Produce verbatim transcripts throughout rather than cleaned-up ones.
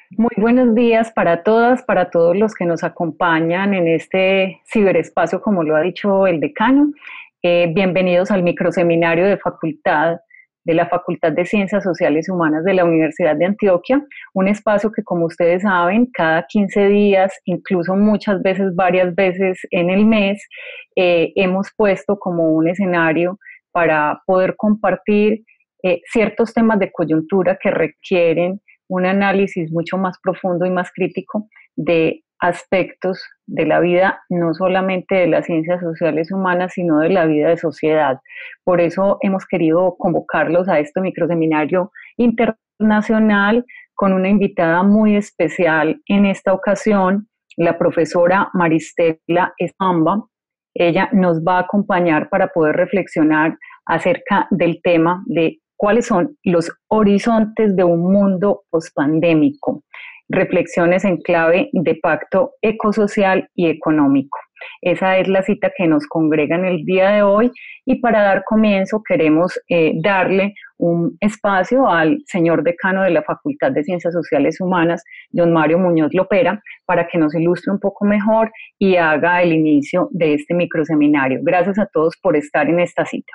Muy buenos días para todas, para todos los que nos acompañan en este ciberespacio, como lo ha dicho el decano. Eh, bienvenidos al microseminario de facultad de la Facultad de Ciencias Sociales y Humanas de la Universidad de Antioquia, un espacio que, como ustedes saben, cada quince días, incluso muchas veces, varias veces en el mes, eh, hemos puesto como un escenario para poder compartir eh, ciertos temas de coyuntura que requieren un análisis mucho más profundo y más crítico de aspectos de la vida, no solamente de las ciencias sociales humanas, sino de la vida de sociedad. Por eso hemos querido convocarlos a este microseminario internacional con una invitada muy especial en esta ocasión, la profesora Maristela Estamba. Ella nos va a acompañar para poder reflexionar acerca del tema de cuáles son los horizontes de un mundo pospandémico, reflexiones en clave de pacto ecosocial y económico. Esa es la cita que nos congrega en el día de hoy y para dar comienzo queremos eh, darle un espacio al señor decano de la Facultad de Ciencias Sociales Humanas, don Mario Muñoz Lopera, para que nos ilustre un poco mejor y haga el inicio de este microseminario. Gracias a todos por estar en esta cita.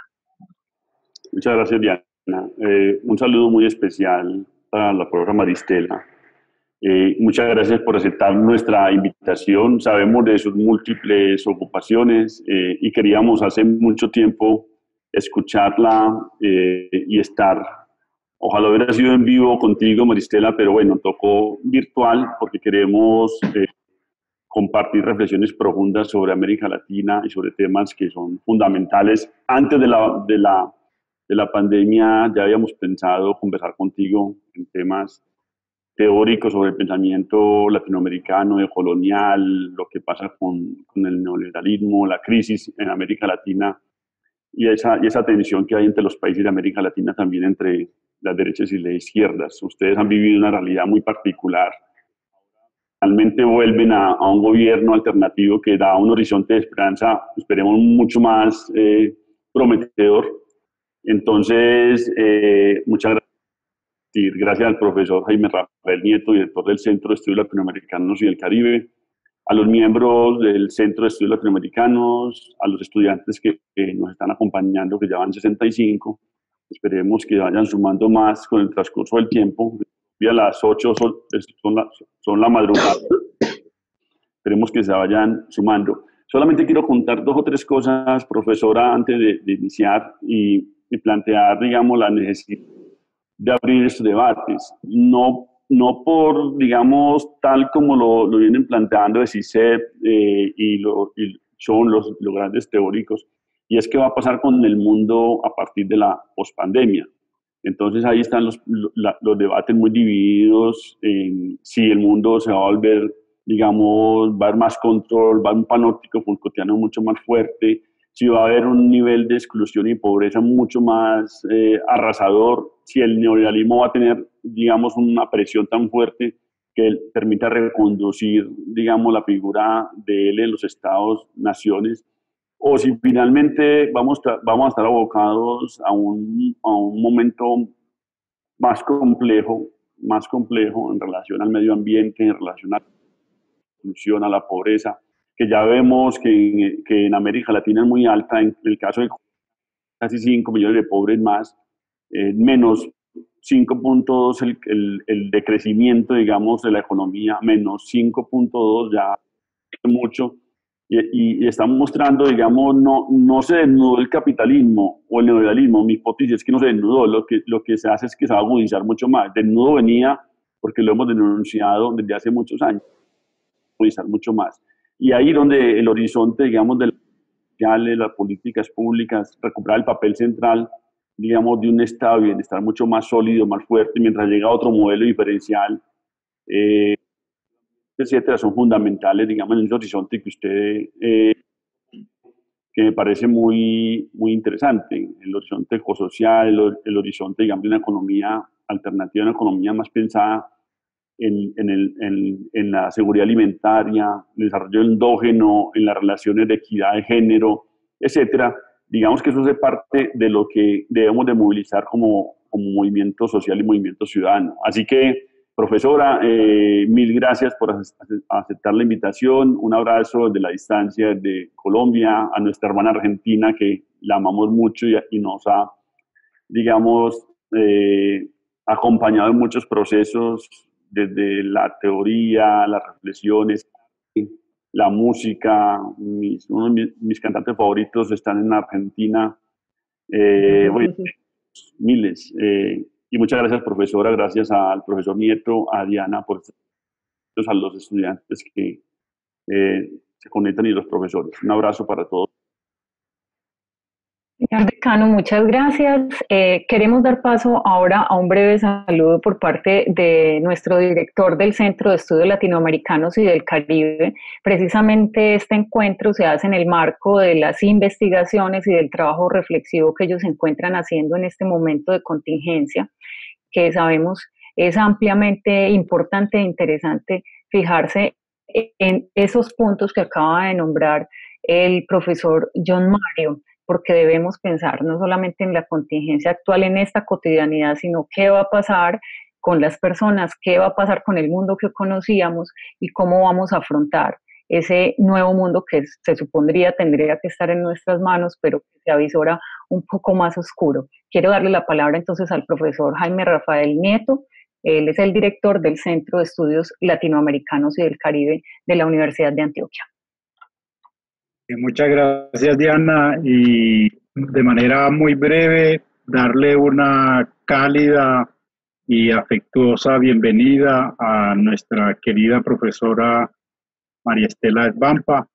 Muchas gracias, Diana. Eh, un saludo muy especial para la profesora Maristela. Eh, muchas gracias por aceptar nuestra invitación. Sabemos de sus múltiples ocupaciones eh, y queríamos hace mucho tiempo escucharla eh, y estar. Ojalá hubiera sido en vivo contigo, Maristela, pero bueno, tocó virtual porque queremos eh, compartir reflexiones profundas sobre América Latina y sobre temas que son fundamentales. Antes de la, de la, de la pandemia ya habíamos pensado conversar contigo en temas teóricos sobre el pensamiento latinoamericano, colonial, lo que pasa con, con el neoliberalismo, la crisis en América Latina y esa, y esa tensión que hay entre los países de América Latina, también entre las derechas y las izquierdas. Ustedes han vivido una realidad muy particular. Finalmente vuelven a, a un gobierno alternativo que da un horizonte de esperanza, esperemos, mucho más eh, prometedor. Entonces, eh, muchas gracias. Gracias al profesor Jaime Rafael Nieto, director del Centro de Estudios Latinoamericanos y del Caribe, a los miembros del Centro de Estudios Latinoamericanos, a los estudiantes que, que nos están acompañando, que ya van sesenta y cinco. Esperemos que vayan sumando más con el transcurso del tiempo. Y a las ocho son, son, la, son la madrugada. Esperemos que se vayan sumando. Solamente quiero contar dos o tres cosas, profesora, antes de, de iniciar y, y plantear, digamos, la necesidad de abrir estos debates, no, no por, digamos, tal como lo, lo vienen planteando de CICEP eh, y, lo, y son los, los grandes teóricos, y es que va a pasar con el mundo a partir de la pospandemia. Entonces ahí están los, los, los debates muy divididos en si el mundo se va a volver, digamos, va a haber más control, va a haber un panóptico Foucaultiano mucho más fuerte, si va a haber un nivel de exclusión y pobreza mucho más eh, arrasador, si el neoliberalismo va a tener, digamos, una presión tan fuerte que él permita reconducir, digamos, la figura de él en los estados-naciones, o si finalmente vamos a, vamos a estar abocados a un, a un momento más complejo, más complejo en relación al medio ambiente, en relación a la exclusión, a la pobreza, que ya vemos que, que en América Latina es muy alta, en el caso de casi cinco millones de pobres más, eh, menos cinco punto dos el, el, el decrecimiento, digamos, de la economía, menos cinco punto dos ya mucho, y, y, y estamos mostrando, digamos, no, no se desnudó el capitalismo o el neoliberalismo, mi hipótesis es que no se desnudó, lo que, lo que se hace es que se va a agudizar mucho más. Desnudo venía porque lo hemos denunciado desde hace muchos años, agudizar mucho más. Y ahí donde el horizonte, digamos, de las políticas públicas, recuperar el papel central, digamos, de un estado de bienestar mucho más sólido, más fuerte, mientras llega otro modelo diferencial, eh, etcétera, son fundamentales, digamos, en ese horizonte que usted, eh, que me parece muy, muy interesante, el horizonte ecosocial, el, el horizonte, digamos, de una economía alternativa, una economía más pensada en, en, el, en, en la seguridad alimentaria, el desarrollo endógeno, en las relaciones de equidad de género, etcétera. Digamos que eso hace parte de lo que debemos de movilizar como, como movimiento social y movimiento ciudadano. Así que Profesora, eh, mil gracias por aceptar la invitación. Un abrazo desde la distancia de Colombia a nuestra hermana Argentina, que la amamos mucho y, y nos ha, digamos, eh, acompañado en muchos procesos, desde la teoría, las reflexiones, la música. Mis, uno de mis, mis cantantes favoritos están en Argentina. Eh, bueno, miles. Eh, y muchas gracias, profesora. Gracias al profesor Nieto, a Diana, por a los estudiantes que eh, se conectan y los profesores. Un abrazo para todos. Señor decano, muchas gracias. Eh, queremos dar paso ahora a un breve saludo por parte de nuestro director del Centro de Estudios Latinoamericanos y del Caribe. Precisamente este encuentro se hace en el marco de las investigaciones y del trabajo reflexivo que ellos se encuentran haciendo en este momento de contingencia, que sabemos es ampliamente importante e interesante fijarse en esos puntos que acaba de nombrar el profesor John Mario, porque debemos pensar no solamente en la contingencia actual, en esta cotidianidad, sino qué va a pasar con las personas, qué va a pasar con el mundo que conocíamos y cómo vamos a afrontar ese nuevo mundo que se supondría tendría que estar en nuestras manos, pero que se avisora un poco más oscuro. Quiero darle la palabra entonces al profesor Jaime Rafael Nieto. Él es el director del Centro de Estudios Latinoamericanos y del Caribe de la Universidad de Antioquia. Muchas gracias, Diana, y de manera muy breve darle una cálida y afectuosa bienvenida a nuestra querida profesora María Estela Esbampa,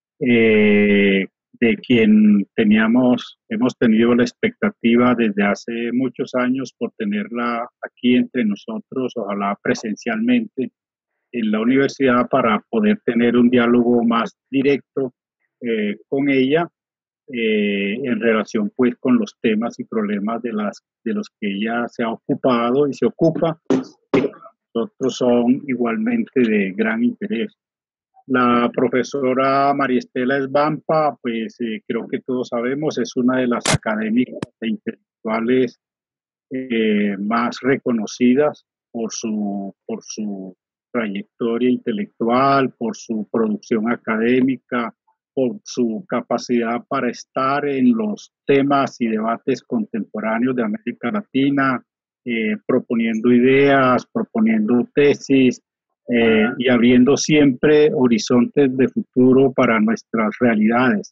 eh, de quien teníamos, hemos tenido la expectativa desde hace muchos años por tenerla aquí entre nosotros, ojalá presencialmente en la universidad, para poder tener un diálogo más directo Eh, con ella eh, en relación pues con los temas y problemas de, las, de los que ella se ha ocupado y se ocupa, que para nosotros son igualmente de gran interés. La profesora María Estela Esbampa, pues eh, creo que todos sabemos, es una de las académicas e intelectuales eh, más reconocidas por su, por su trayectoria intelectual, por su producción académica, por su capacidad para estar en los temas y debates contemporáneos de América Latina, eh, proponiendo ideas, proponiendo tesis eh, y abriendo siempre horizontes de futuro para nuestras realidades.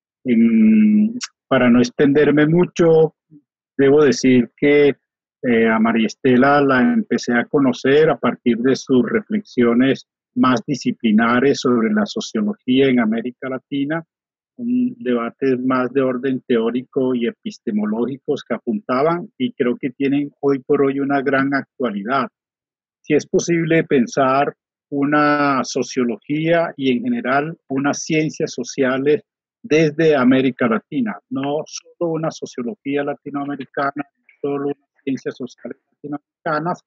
En, para no extenderme mucho, debo decir que eh, a María Estela la empecé a conocer a partir de sus reflexiones más disciplinares sobre la sociología en América Latina, un debate más de orden teórico y epistemológicos que apuntaban y creo que tienen hoy por hoy una gran actualidad. Si es posible pensar una sociología y en general unas ciencias sociales desde América Latina, no solo una sociología latinoamericana, no solo unas ciencias sociales latinoamericanas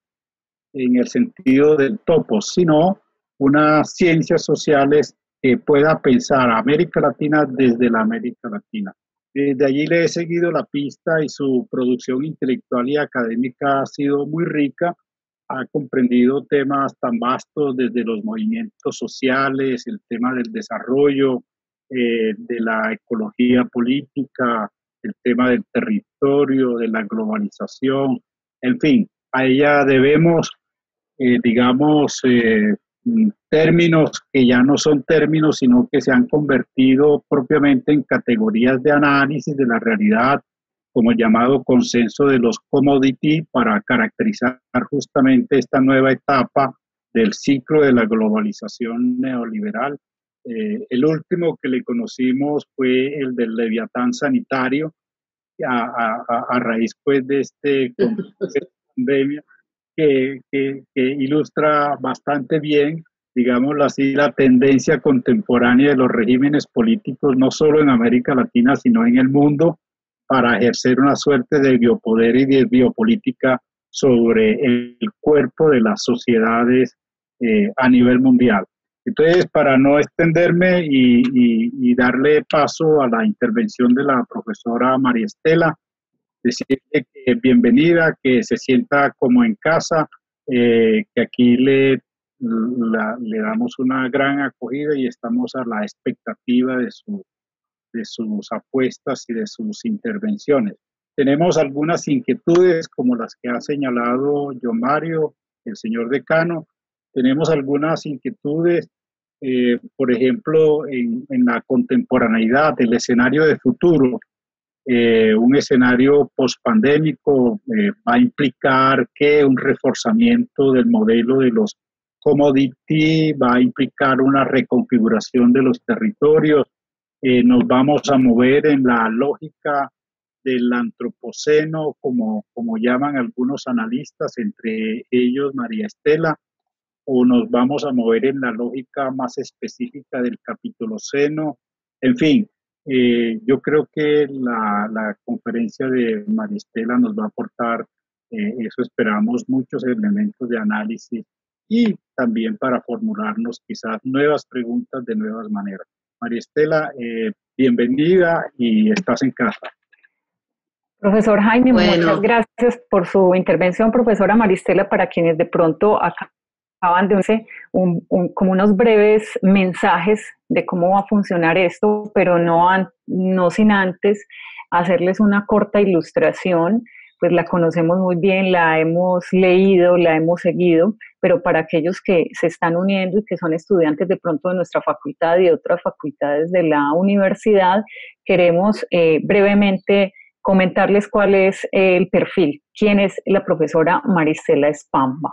en el sentido del topos, sino unas ciencias sociales que pueda pensar a América Latina desde la América Latina. Desde allí le he seguido la pista y su producción intelectual y académica ha sido muy rica. Ha comprendido temas tan vastos desde los movimientos sociales, el tema del desarrollo, eh, de la ecología política, el tema del territorio, de la globalización, en fin, a ella debemos, eh, digamos, eh, términos que ya no son términos, sino que se han convertido propiamente en categorías de análisis de la realidad, como el llamado consenso de los commodities, para caracterizar justamente esta nueva etapa del ciclo de la globalización neoliberal. Eh, el último que le conocimos fue el del Leviatán sanitario, a, a, a raíz pues de este pandemia, que, que, que ilustra bastante bien, digámoslo así, la tendencia contemporánea de los regímenes políticos, no solo en América Latina, sino en el mundo, para ejercer una suerte de biopoder y de biopolítica sobre el cuerpo de las sociedades eh, a nivel mundial. Entonces, para no extenderme y, y, y darle paso a la intervención de la profesora María Estela, decirle que bienvenida, que se sienta como en casa. eh, que aquí le, la, le damos una gran acogida y estamos a la expectativa de, su, de sus apuestas y de sus intervenciones. Tenemos algunas inquietudes como las que ha señalado John Mario, el señor decano. Tenemos algunas inquietudes, eh, por ejemplo, en, en la contemporaneidad, el escenario de futuro. Eh, un escenario pospandémico eh, va a implicar que un reforzamiento del modelo de los commodity, va a implicar una reconfiguración de los territorios. Eh, nos vamos a mover en la lógica del antropoceno, como, como llaman algunos analistas, entre ellos María Estela, o nos vamos a mover en la lógica más específica del capitoloceno. En fin, eh, yo creo que la, la conferencia de María Estela nos va a aportar, eh, eso esperamos, muchos elementos de análisis y también para formularnos quizás nuevas preguntas de nuevas maneras. María Estela, eh, bienvenida y estás en casa. Profesor Jaime, bueno, muchas gracias por su intervención. Profesora María Estela, para quienes de pronto acaban de hacer un, un, como unos breves mensajes de cómo va a funcionar esto, pero no, an, no sin antes hacerles una corta ilustración, pues la conocemos muy bien, la hemos leído, la hemos seguido, pero para aquellos que se están uniendo y que son estudiantes de pronto de nuestra facultad y de otras facultades de la universidad, queremos eh, brevemente comentarles cuál es el perfil, quién es la profesora María Estela Espamba.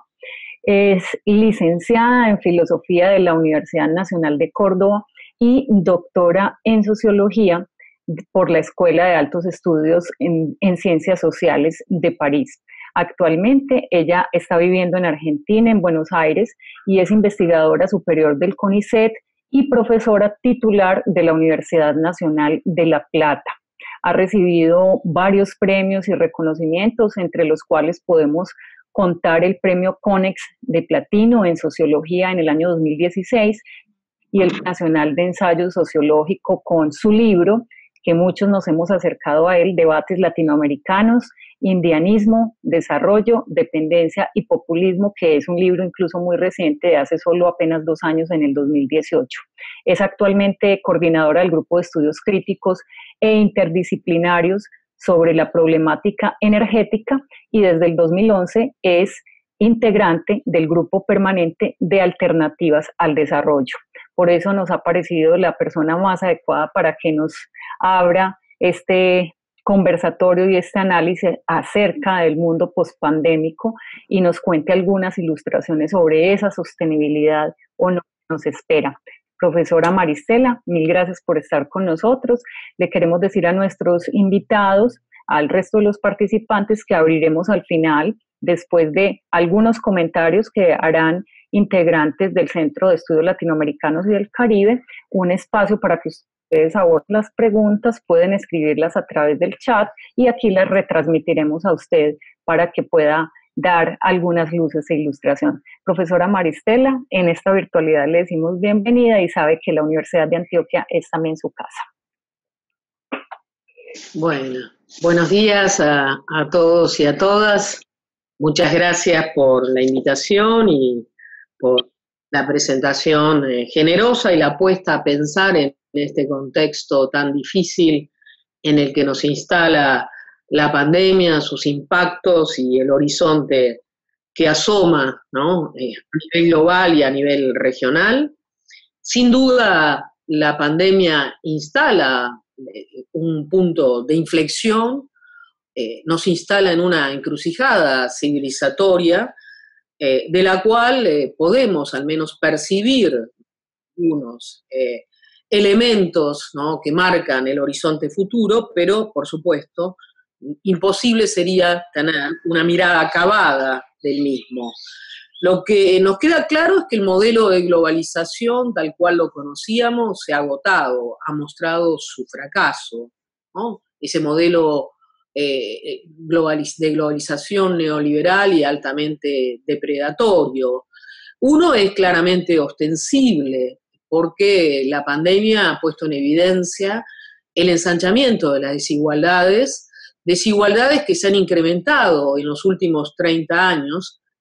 Es licenciada en Filosofía de la Universidad Nacional de Córdoba y doctora en Sociología por la Escuela de Altos Estudios en, en Ciencias Sociales de París. Actualmente ella está viviendo en Argentina, en Buenos Aires, y es investigadora superior del CONICET y profesora titular de la Universidad Nacional de La Plata. Ha recibido varios premios y reconocimientos, entre los cuales podemos contar el premio CONEX de Platino en Sociología en el año dos mil dieciséis y el Nacional de Ensayo Sociológico con su libro, que muchos nos hemos acercado a él, Debates Latinoamericanos, Indianismo, Desarrollo, Dependencia y Populismo, que es un libro incluso muy reciente, de hace solo apenas dos años, en el dos mil dieciocho. Es actualmente coordinadora del Grupo de Estudios Críticos e Interdisciplinarios sobre la problemática energética y desde el dos mil once es integrante del Grupo Permanente de Alternativas al Desarrollo. Por eso nos ha parecido la persona más adecuada para que nos abra este conversatorio y este análisis acerca del mundo pospandémico y nos cuente algunas ilustraciones sobre esa sostenibilidad o no que nos espera. Profesora María Estela, mil gracias por estar con nosotros. Le queremos decir a nuestros invitados, al resto de los participantes, que abriremos al final, después de algunos comentarios que harán integrantes del Centro de Estudios Latinoamericanos y del Caribe, un espacio para que ustedes aborden las preguntas, pueden escribirlas a través del chat y aquí las retransmitiremos a usted para que pueda dar algunas luces e ilustración. Profesora María Estela, en esta virtualidad le decimos bienvenida y sabe que la Universidad de Antioquia es también su casa. Bueno, buenos días a, a todos y a todas. Muchas gracias por la invitación y por la presentación eh, generosa y la puesta a pensar en este contexto tan difícil en el que nos instala la pandemia, sus impactos y el horizonte que asoma, ¿no?, eh, a nivel global y a nivel regional. Sin duda, la pandemia instala eh, un punto de inflexión, eh, nos instala en una encrucijada civilizatoria, eh, de la cual eh, podemos al menos percibir unos eh, elementos, ¿no?, que marcan el horizonte futuro, pero, por supuesto, imposible sería tener una mirada acabada del mismo. Lo que nos queda claro es que el modelo de globalización, tal cual lo conocíamos, se ha agotado, ha mostrado su fracaso, ¿no? Ese modelo eh, de globalización neoliberal y altamente depredatorio. Uno es claramente ostensible, porque la pandemia ha puesto en evidencia el ensanchamiento de las desigualdades, desigualdades que se han incrementado en los últimos treinta años,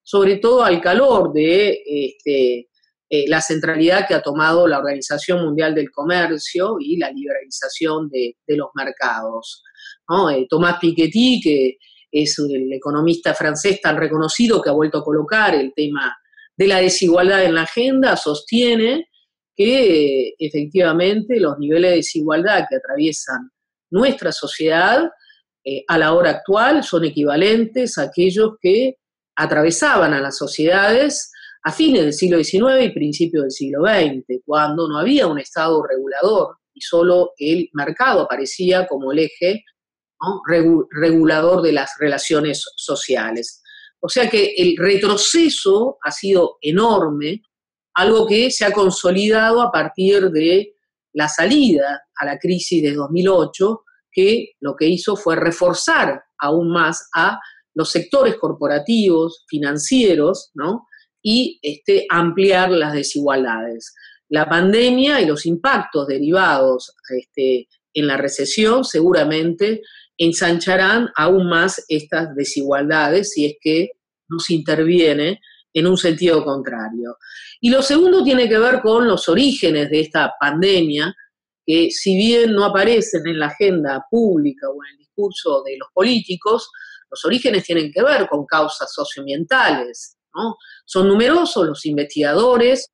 sobre todo al calor de este, eh, la centralidad que ha tomado la Organización Mundial del Comercio y la liberalización de, de los mercados, ¿no? Eh, Thomas Piketty, que es el economista francés tan reconocido que ha vuelto a colocar el tema de la desigualdad en la agenda, sostiene que eh, efectivamente los niveles de desigualdad que atraviesan nuestra sociedad eh, a la hora actual son equivalentes a aquellos que atravesaban a las sociedades a fines del siglo diecinueve y principios del siglo veinte, cuando no había un Estado regulador y solo el mercado aparecía como el eje, ¿no?, Regu- regulador de las relaciones sociales. O sea que el retroceso ha sido enorme, algo que se ha consolidado a partir de la salida a la crisis de dos mil ocho, que lo que hizo fue reforzar aún más a los sectores corporativos, financieros, ¿no?, y este, ampliar las desigualdades. La pandemia y los impactos derivados este, en la recesión seguramente ensancharán aún más estas desigualdades si es que no se interviene en un sentido contrario. Y lo segundo tiene que ver con los orígenes de esta pandemia, que si bien no aparecen en la agenda pública o en el discurso de los políticos, los orígenes tienen que ver con causas socioambientales, ¿no? Son numerosos los investigadores.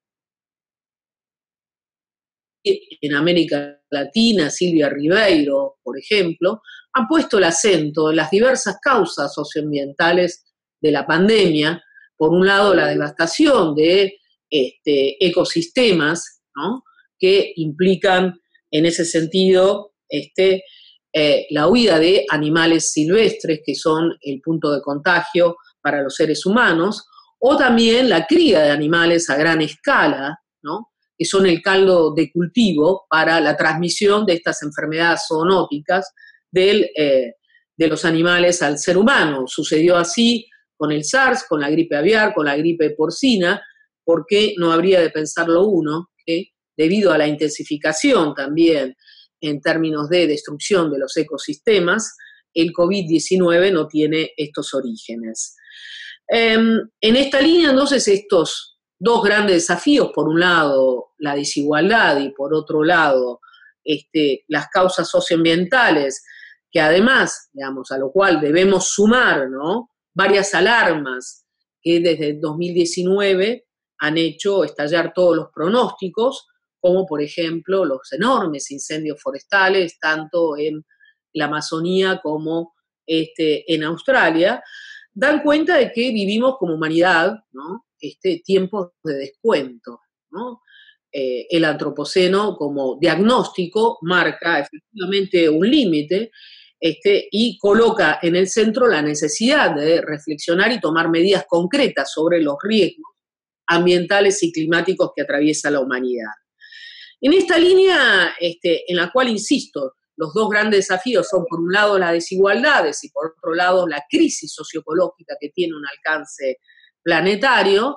En América Latina, Silvia Ribeiro, por ejemplo, han puesto el acento en las diversas causas socioambientales de la pandemia. Por un lado, la devastación de este, ecosistemas, ¿no?, que implican en ese sentido este, eh, la huida de animales silvestres, que son el punto de contagio para los seres humanos, o también la cría de animales a gran escala, ¿no?, que son el caldo de cultivo para la transmisión de estas enfermedades zoonóticas del, eh, de los animales al ser humano. Sucedió así con el SARS, con la gripe aviar, con la gripe porcina, porque no habría de pensarlo uno que debido a la intensificación también en términos de destrucción de los ecosistemas, el COVID diecinueve no tiene estos orígenes. Eh, en esta línea, entonces, estos dos grandes desafíos, por un lado la desigualdad y por otro lado este, las causas socioambientales, que además, digamos, a lo cual debemos sumar, ¿no?, varias alarmas que desde el dos mil diecinueve han hecho estallar todos los pronósticos, como por ejemplo los enormes incendios forestales, tanto en la Amazonía como este, en Australia, dan cuenta de que vivimos como humanidad, ¿no?, este, tiempos de descuento, ¿no? Eh, el antropoceno como diagnóstico marca efectivamente un límite este, y coloca en el centro la necesidad de reflexionar y tomar medidas concretas sobre los riesgos ambientales y climáticos que atraviesa la humanidad. En esta línea, este, en la cual, insisto, los dos grandes desafíos son, por un lado, las desigualdades y, por otro lado, la crisis socioecológica que tiene un alcance planetario,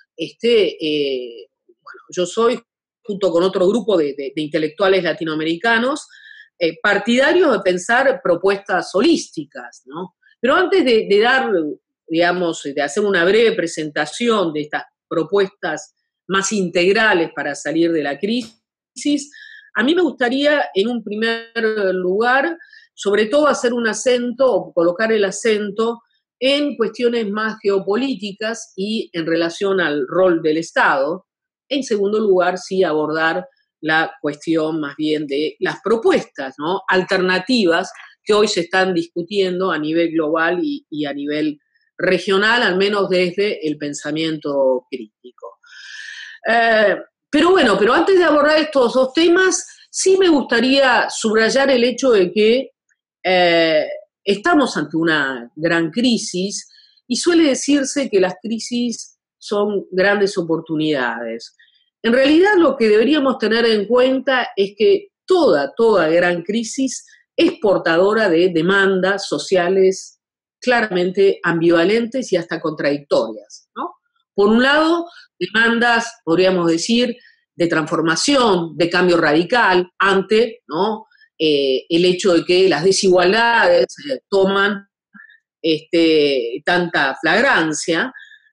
este, eh, bueno, yo soy, junto con otro grupo de, de, de intelectuales latinoamericanos, eh, partidarios de pensar propuestas holísticas, ¿no? Pero antes de, de dar, digamos, de hacer una breve presentación de estas propuestas más integrales para salir de la crisis, a mí me gustaría, en un primer lugar, sobre todo hacer un acento o colocar el acento en cuestiones más geopolíticas y en relación al rol del Estado. En segundo lugar, sí abordar la cuestión más bien de las propuestas, ¿no?, alternativas que hoy se están discutiendo a nivel global y, y a nivel regional, al menos desde el pensamiento crítico. Eh, pero bueno, pero antes de abordar estos dos temas, sí me gustaría subrayar el hecho de que eh, estamos ante una gran crisis y suele decirse que las crisis son grandes oportunidades. En realidad, lo que deberíamos tener en cuenta es que toda, toda gran crisis es portadora de demandas sociales claramente ambivalentes y hasta contradictorias, ¿no? Por un lado, demandas, podríamos decir, de transformación, de cambio radical ante, ¿no?, eh, el hecho de que las desigualdades eh, toman este, tanta flagrancia,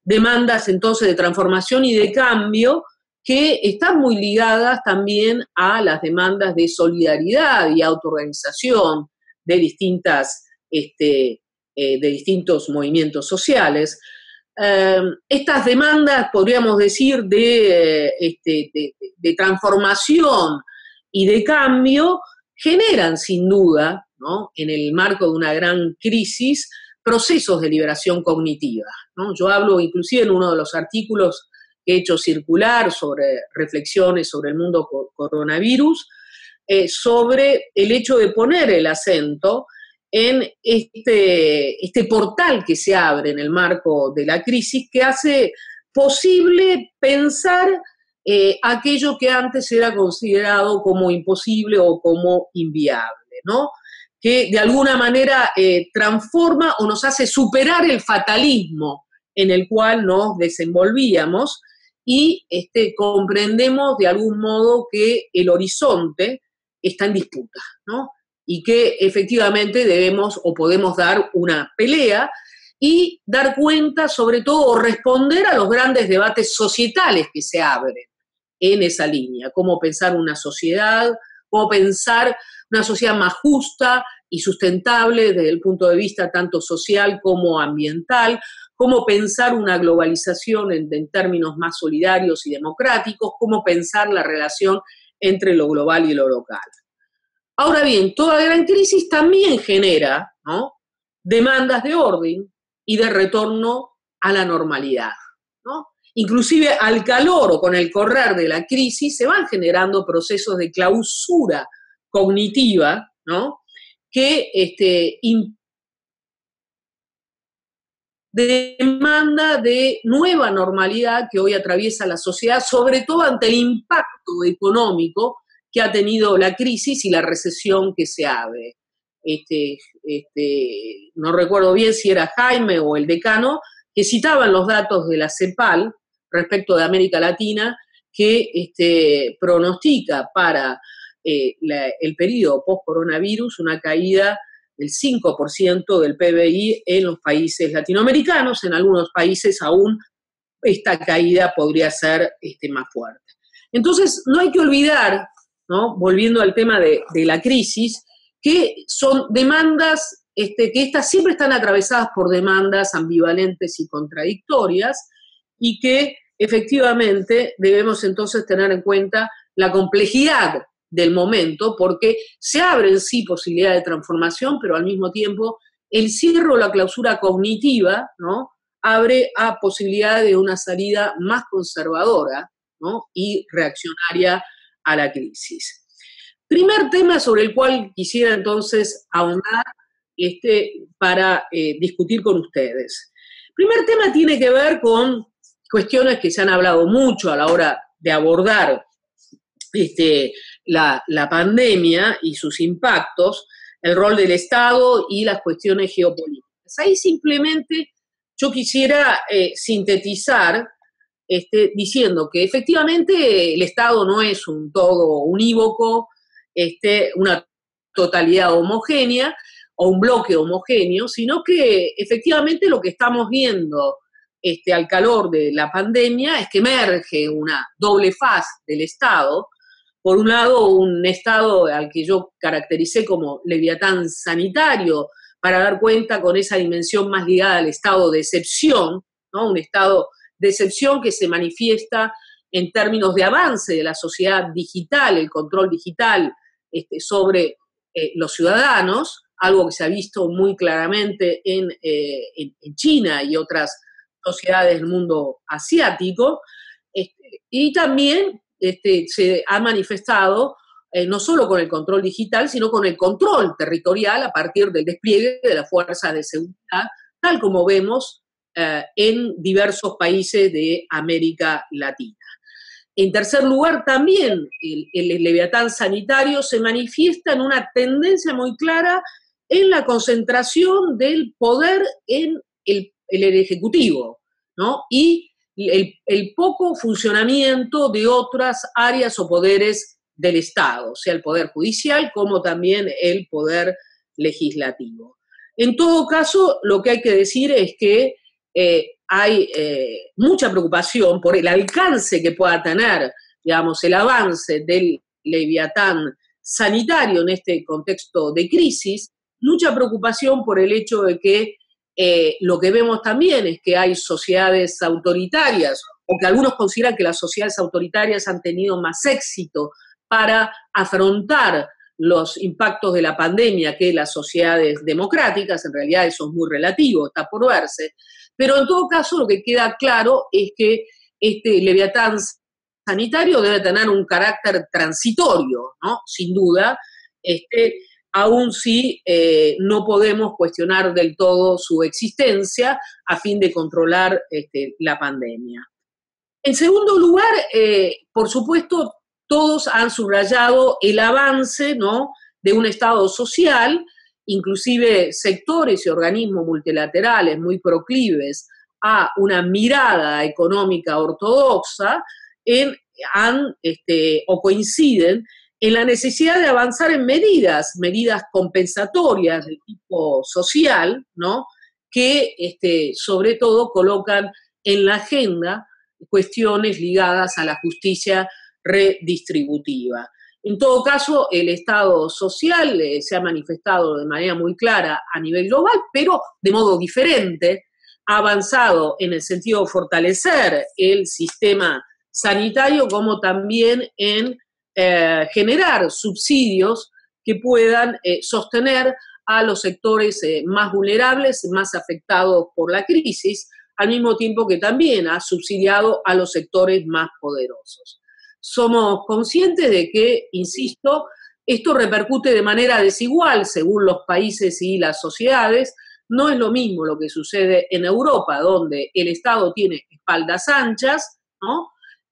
demandas entonces de transformación y de cambio que están muy ligadas también a las demandas de solidaridad y autoorganización de, distintas, este, eh, de distintos movimientos sociales. Eh, estas demandas, podríamos decir, de, este, de, de transformación y de cambio, generan sin duda, ¿no?, en el marco de una gran crisis, procesos de liberación cognitiva, ¿no? Yo hablo inclusive en uno de los artículos que he hecho circular sobre reflexiones sobre el mundo coronavirus, eh, sobre el hecho de poner el acento en este, este portal que se abre en el marco de la crisis, que hace posible pensar eh, aquello que antes era considerado como imposible o como inviable, ¿no? Que de alguna manera eh, transforma o nos hace superar el fatalismo en el cual nos desenvolvíamos y este, comprendemos de algún modo que el horizonte está en disputa, ¿no? Y que efectivamente debemos o podemos dar una pelea y dar cuenta, sobre todo, o responder a los grandes debates societales que se abren en esa línea. Cómo pensar una sociedad, cómo pensar una sociedad más justa y sustentable desde el punto de vista tanto social como ambiental, cómo pensar una globalización en, en términos más solidarios y democráticos, cómo pensar la relación entre lo global y lo local. Ahora bien, toda gran crisis también genera, ¿no?, demandas de orden y de retorno a la normalidad, ¿no? Inclusive al calor o con el correr de la crisis se van generando procesos de clausura cognitiva, ¿no?, que este, demanda de nueva normalidad que hoy atraviesa la sociedad, sobre todo ante el impacto económico que ha tenido la crisis y la recesión que se abre. Este, este, no recuerdo bien si era Jaime o el decano, que citaban los datos de la CEPAL respecto de América Latina, que este, pronostica para eh, la, el periodo post-coronavirus una caída del cinco por ciento del P B I en los países latinoamericanos. En algunos países aún esta caída podría ser este, más fuerte. Entonces, no hay que olvidar, ¿no?, volviendo al tema de, de la crisis, que son demandas, este, que estas siempre están atravesadas por demandas ambivalentes y contradictorias, y que efectivamente debemos entonces tener en cuenta la complejidad del momento, porque se abren sí posibilidades de transformación, pero al mismo tiempo el cierre o la clausura cognitiva, ¿no?, abre a posibilidad de una salida más conservadora, ¿no?, y reaccionaria a la crisis. Primer tema sobre el cual quisiera entonces ahondar este, para eh, discutir con ustedes. Primer tema tiene que ver con cuestiones que se han hablado mucho a la hora de abordar este, la, la pandemia y sus impactos, el rol del Estado y las cuestiones geopolíticas. Ahí simplemente yo quisiera eh, sintetizar este, diciendo que efectivamente el Estado no es un todo unívoco, este, una totalidad homogénea o un bloque homogéneo, sino que efectivamente lo que estamos viendo este, al calor de la pandemia es que emerge una doble faz del Estado. Por un lado, un Estado al que yo caractericé como leviatán sanitario, para dar cuenta con esa dimensión más ligada al estado de excepción, ¿no?, un estado de excepción que se manifiesta en términos de avance de la sociedad digital, el control digital este, sobre eh, los ciudadanos, algo que se ha visto muy claramente en, eh, en, en China y otras sociedades del mundo asiático, este, y también este, se ha manifestado eh, no solo con el control digital, sino con el control territorial a partir del despliegue de las fuerzas de seguridad, tal como vemos eh, en diversos países de América Latina. En tercer lugar, también el, el leviatán sanitario se manifiesta en una tendencia muy clara en la concentración del poder en el, el ejecutivo, ¿no?, y el, el poco funcionamiento de otras áreas o poderes del Estado, sea el poder judicial como también el poder legislativo. En todo caso, lo que hay que decir es que eh, hay eh, mucha preocupación por el alcance que pueda tener, digamos, el avance del Leviatán sanitario en este contexto de crisis, mucha preocupación por el hecho de que eh, lo que vemos también es que hay sociedades autoritarias, o que algunos consideran que las sociedades autoritarias han tenido más éxito para afrontar los impactos de la pandemia que las sociedades democráticas. En realidad eso es muy relativo, está por verse. Pero en todo caso lo que queda claro es que este Leviatán sanitario debe tener un carácter transitorio, ¿no? Sin duda, este, aun si eh, no podemos cuestionar del todo su existencia a fin de controlar este, la pandemia. En segundo lugar, eh, por supuesto, todos han subrayado el avance, ¿no?, de un Estado social, inclusive sectores y organismos multilaterales muy proclives a una mirada económica ortodoxa, en, han, este, o coinciden en la necesidad de avanzar en medidas, medidas compensatorias de tipo social, ¿no?, que este, sobre todo colocan en la agenda cuestiones ligadas a la justicia redistributiva. En todo caso, el Estado social eh, se ha manifestado de manera muy clara a nivel global, pero de modo diferente, ha avanzado en el sentido de fortalecer el sistema sanitario, como también en eh, generar subsidios que puedan eh, sostener a los sectores eh, más vulnerables, más afectados por la crisis, al mismo tiempo que también ha subsidiado a los sectores más poderosos. Somos conscientes de que, insisto, esto repercute de manera desigual según los países y las sociedades. No es lo mismo lo que sucede en Europa, donde el Estado tiene espaldas anchas, ¿no?,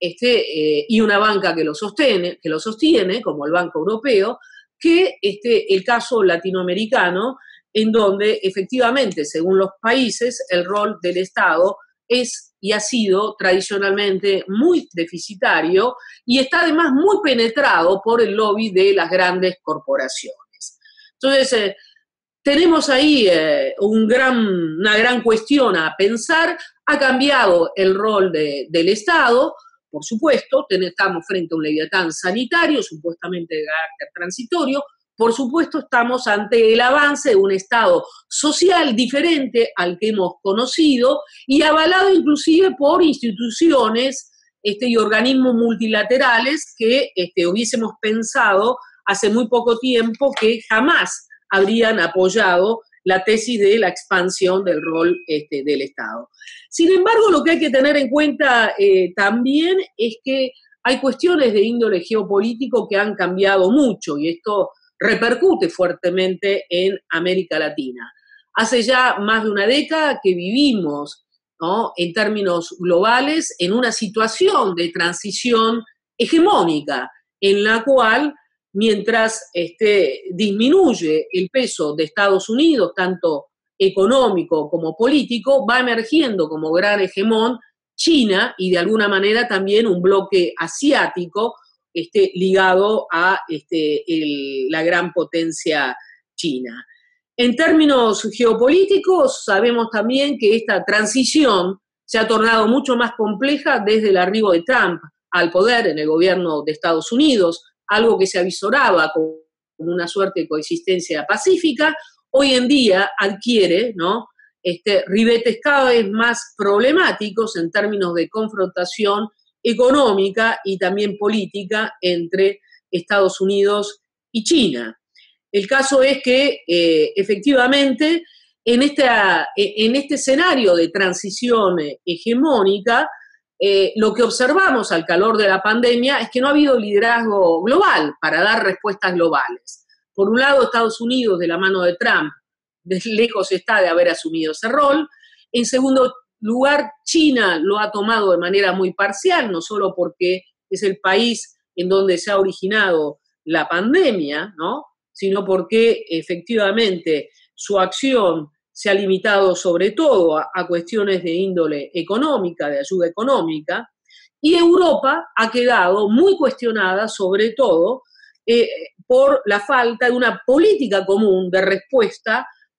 este, eh, y una banca que lo sostiene, que lo sostiene, como el Banco Europeo, que este, el caso latinoamericano, en donde efectivamente, según los países, el rol del Estado es y ha sido tradicionalmente muy deficitario y está además muy penetrado por el lobby de las grandes corporaciones. Entonces, eh, tenemos ahí eh, un gran, una gran cuestión a pensar. Ha cambiado el rol de, del Estado, por supuesto, estamos frente a un Leviatán sanitario, supuestamente de carácter transitorio. Por supuesto, estamos ante el avance de un Estado social diferente al que hemos conocido y avalado inclusive por instituciones este, y organismos multilaterales que este, hubiésemos pensado hace muy poco tiempo que jamás habrían apoyado la tesis de la expansión del rol este, del Estado. Sin embargo, lo que hay que tener en cuenta eh, también es que hay cuestiones de índole geopolítico que han cambiado mucho y esto repercute fuertemente en América Latina. Hace ya más de una década que vivimos, ¿no?, en términos globales, en una situación de transición hegemónica, en la cual, mientras este, disminuye el peso de Estados Unidos, tanto económico como político, va emergiendo como gran hegemón China y de alguna manera también un bloque asiático Este, ligado a este, el, la gran potencia china. En términos geopolíticos, sabemos también que esta transición se ha tornado mucho más compleja desde el arribo de Trump al poder en el gobierno de Estados Unidos, algo que se avisoraba como una suerte de coexistencia pacífica, hoy en día adquiere, ¿no?, este, ribetes cada vez más problemáticos en términos de confrontación económica y también política entre Estados Unidos y China. El caso es que, eh, efectivamente, en, esta, en este escenario de transición hegemónica, eh, lo que observamos al calor de la pandemia es que no ha habido liderazgo global para dar respuestas globales. Por un lado, Estados Unidos, de la mano de Trump, de lejos está de haber asumido ese rol. En segundo lugar, China lo ha tomado de manera muy parcial, no solo porque es el país en donde se ha originado la pandemia, ¿no?, sino porque efectivamente su acción se ha limitado sobre todo a, a cuestiones de índole económica, de ayuda económica, y Europa ha quedado muy cuestionada sobre todo eh, por la falta de una política común de respuesta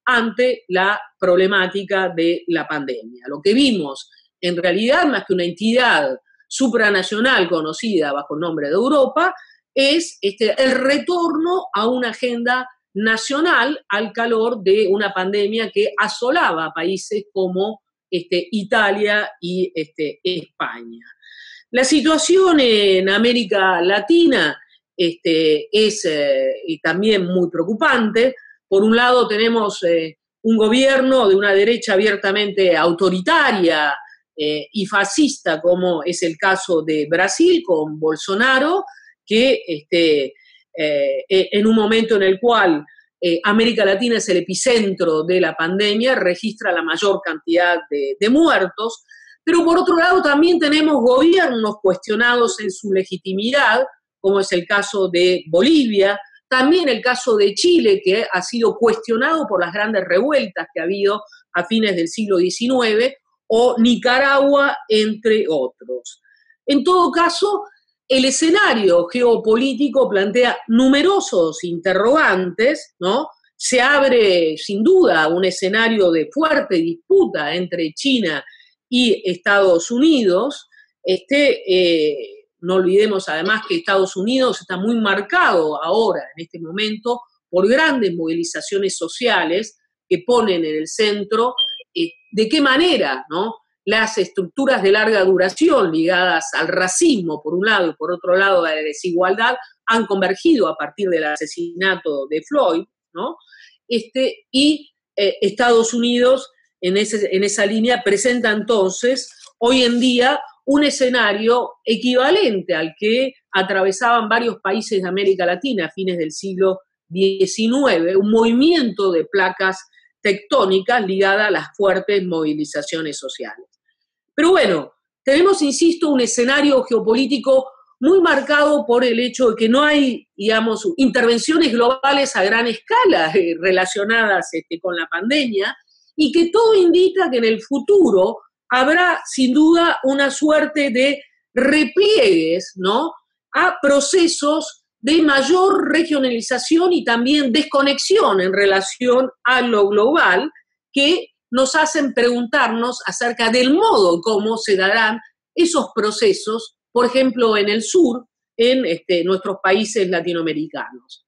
ante la problemática de la pandemia. Lo que vimos, en realidad, más que una entidad supranacional conocida bajo el nombre de Europa, es este, el retorno a una agenda nacional al calor de una pandemia que asolaba a países como este, Italia y este, España. La situación en América Latina este, es eh, también muy preocupante. Por un lado tenemos eh, un gobierno de una derecha abiertamente autoritaria eh, y fascista, como es el caso de Brasil con Bolsonaro, que este, eh, en un momento en el cual eh, América Latina es el epicentro de la pandemia, registra la mayor cantidad de, de muertos, pero por otro lado también tenemos gobiernos cuestionados en su legitimidad, como es el caso de Bolivia, también el caso de Chile, que ha sido cuestionado por las grandes revueltas que ha habido a fines del siglo diecinueve, o Nicaragua, entre otros. En todo caso, el escenario geopolítico plantea numerosos interrogantes, ¿no? Se abre, sin duda, un escenario de fuerte disputa entre China y Estados Unidos. Este, eh, no olvidemos además que Estados Unidos está muy marcado ahora, en este momento, por grandes movilizaciones sociales que ponen en el centro eh, de qué manera, ¿no?, las estructuras de larga duración ligadas al racismo, por un lado, y por otro lado a la desigualdad, han convergido a partir del asesinato de Floyd, ¿no? Este, y eh, Estados Unidos, en, ese, en esa línea, presenta entonces, hoy en día, un escenario equivalente al que atravesaban varios países de América Latina a fines del siglo diecinueve, un movimiento de placas tectónicas ligada a las fuertes movilizaciones sociales. Pero bueno, tenemos, insisto, un escenario geopolítico muy marcado por el hecho de que no hay, digamos, intervenciones globales a gran escala eh, relacionadas este, con la pandemia, y que todo indica que en el futuro habrá, sin duda, una suerte de repliegues, ¿no?, a procesos de mayor regionalización y también desconexión en relación a lo global, que nos hacen preguntarnos acerca del modo cómo se darán esos procesos, por ejemplo, en el sur, en este, nuestros países latinoamericanos.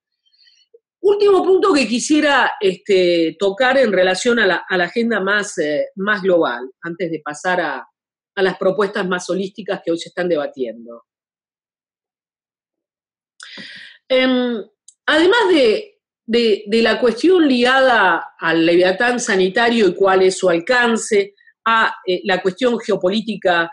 Último punto que quisiera este, tocar en relación a la, a la agenda más, eh, más global, antes de pasar a, a las propuestas más holísticas que hoy se están debatiendo. Eh, además de, de, de la cuestión ligada al leviatán sanitario y cuál es su alcance, a eh, la cuestión geopolítica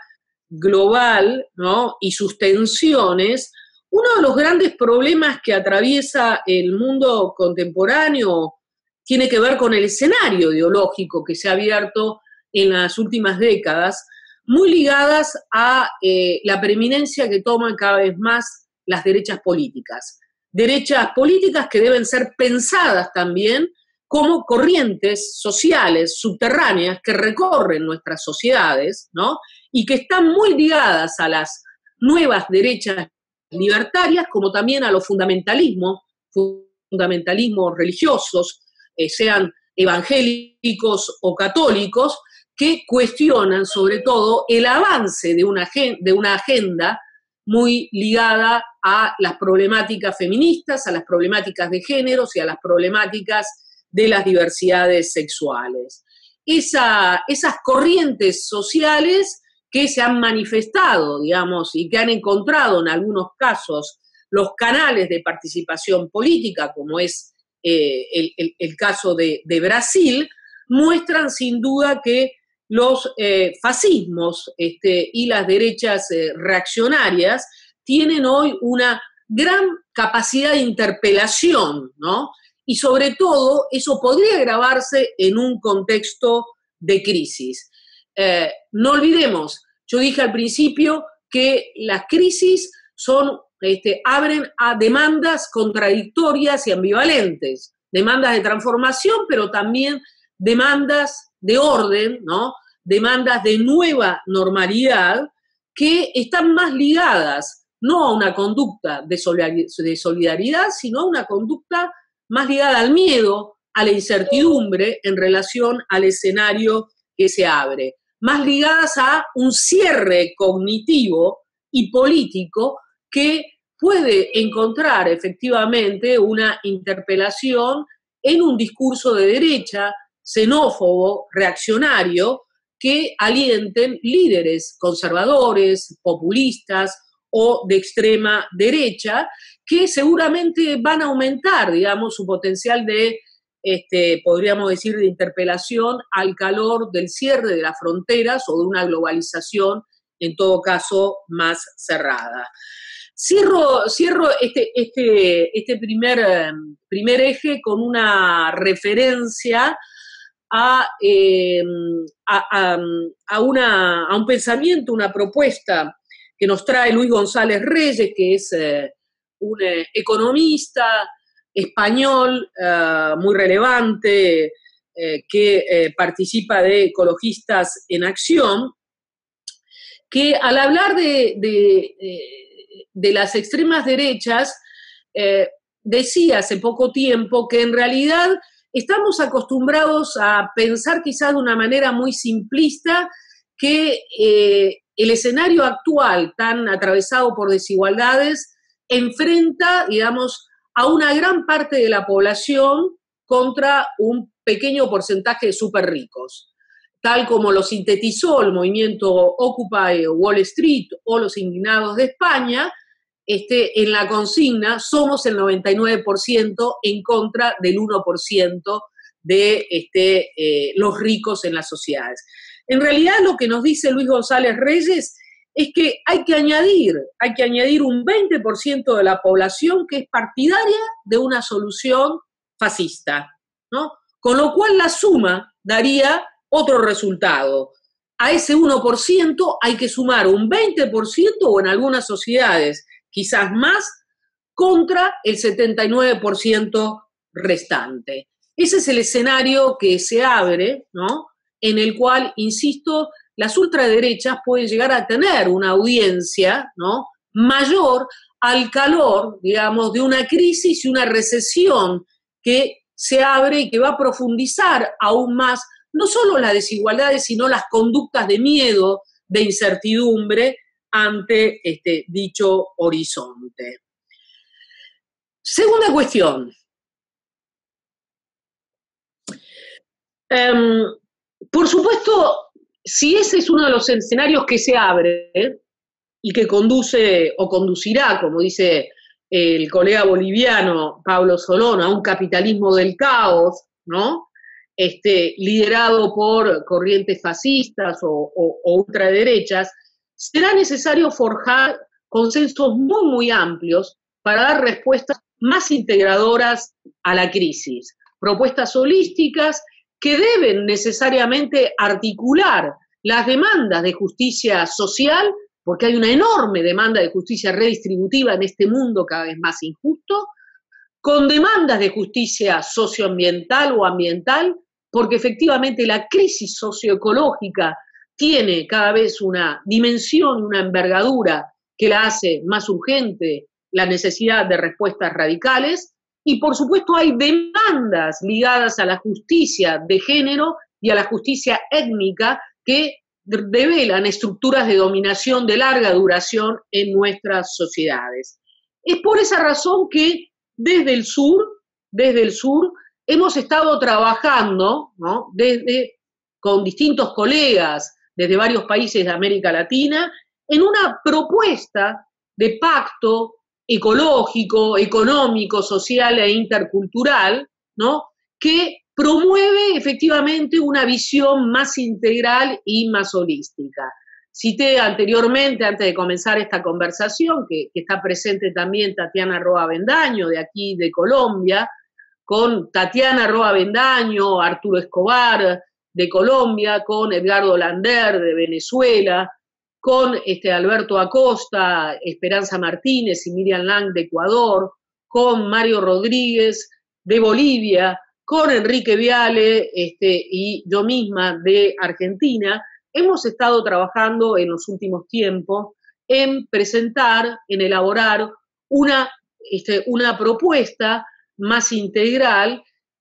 global, ¿no?, y sus tensiones, uno de los grandes problemas que atraviesa el mundo contemporáneo tiene que ver con el escenario ideológico que se ha abierto en las últimas décadas, muy ligadas a eh, la preeminencia que toman cada vez más las derechas políticas. Derechas políticas que deben ser pensadas también como corrientes sociales subterráneas que recorren nuestras sociedades, ¿no?, y que están muy ligadas a las nuevas derechas libertarias, como también a los fundamentalismos, fundamentalismos religiosos, eh, sean evangélicos o católicos, que cuestionan sobre todo el avance de una, de una agenda muy ligada a las problemáticas feministas, a las problemáticas de géneros y a las problemáticas de las diversidades sexuales. Esa, esas corrientes sociales que se han manifestado, digamos, y que han encontrado en algunos casos los canales de participación política, como es eh, el, el, el caso de, de Brasil, muestran sin duda que los eh, fascismos este, y las derechas eh, reaccionarias tienen hoy una gran capacidad de interpelación, ¿no? Y sobre todo eso podría agravarse en un contexto de crisis. Eh, no olvidemos, yo dije al principio que las crisis son, este, abren a demandas contradictorias y ambivalentes, demandas de transformación, pero también demandas de orden, ¿no?, demandas de nueva normalidad que están más ligadas no a una conducta de solidaridad, sino a una conducta más ligada al miedo, a la incertidumbre en relación al escenario que se abre, más ligadas a un cierre cognitivo y político que puede encontrar efectivamente una interpelación en un discurso de derecha, xenófobo, reaccionario, que alienten líderes conservadores, populistas o de extrema derecha, que seguramente van a aumentar, digamos, su potencial de, este, podríamos decir, de interpelación al calor del cierre de las fronteras o de una globalización, en todo caso, más cerrada. Cierro, cierro este, este, este primer, primer eje con una referencia a, eh, a, a, a, una, a un pensamiento, una propuesta que nos trae Luis González Reyes, que es eh, un eh, economista español eh, muy relevante, eh, que eh, participa de Ecologistas en Acción, que al hablar de, de, de las extremas derechas, eh, decía hace poco tiempo que en realidad estamos acostumbrados a pensar quizás de una manera muy simplista que eh, el escenario actual, tan atravesado por desigualdades, enfrenta, digamos, a una gran parte de la población contra un pequeño porcentaje de súper ricos, tal como lo sintetizó el movimiento Occupy Wall Street o los indignados de España, este, en la consigna somos el noventa y nueve por ciento en contra del uno por ciento de este, eh, los ricos en las sociedades. En realidad lo que nos dice Luis González Reyes es que hay que añadir, hay que añadir un veinte por ciento de la población que es partidaria de una solución fascista, ¿no? Con lo cual la suma daría otro resultado. A ese uno por ciento hay que sumar un veinte por ciento o en algunas sociedades quizás más contra el setenta y nueve por ciento restante. Ese es el escenario que se abre, ¿no? En el cual, insisto, las ultraderechas pueden llegar a tener una audiencia, ¿no?, mayor al calor, digamos, de una crisis y una recesión que se abre y que va a profundizar aún más no solo las desigualdades, sino las conductas de miedo, de incertidumbre ante este dicho horizonte. Segunda cuestión. Um, por supuesto, si ese es uno de los escenarios que se abre ¿eh? y que conduce o conducirá, como dice el colega boliviano Pablo Solón, a un capitalismo del caos, ¿no? Este, liderado por corrientes fascistas o, o, o ultraderechas, será necesario forjar consensos muy, muy amplios para dar respuestas más integradoras a la crisis, propuestas holísticas que deben necesariamente articular las demandas de justicia social, porque hay una enorme demanda de justicia redistributiva en este mundo cada vez más injusto, con demandas de justicia socioambiental o ambiental, porque efectivamente la crisis socioecológica tiene cada vez una dimensión, una envergadura que la hace más urgente la necesidad de respuestas radicales, y por supuesto hay demandas ligadas a la justicia de género y a la justicia étnica que develan estructuras de dominación de larga duración en nuestras sociedades. Es por esa razón que desde el sur, desde el sur, hemos estado trabajando, ¿no?, desde, con distintos colegas desde varios países de América Latina, en una propuesta de pacto ecológico, económico, social e intercultural, ¿no?, que promueve efectivamente una visión más integral y más holística. Cité anteriormente, antes de comenzar esta conversación, que, que está presente también Tatiana Roa Bendaño, de aquí de Colombia, con Tatiana Roa Bendaño, Arturo Escobar, de Colombia, con Edgardo Lander, de Venezuela, con este, Alberto Acosta, Esperanza Martínez y Miriam Lang, de Ecuador, con Mario Rodríguez, de Bolivia, con Enrique Viale este, y yo misma, de Argentina. Hemos estado trabajando en los últimos tiempos en presentar, en elaborar una, este, una propuesta más integral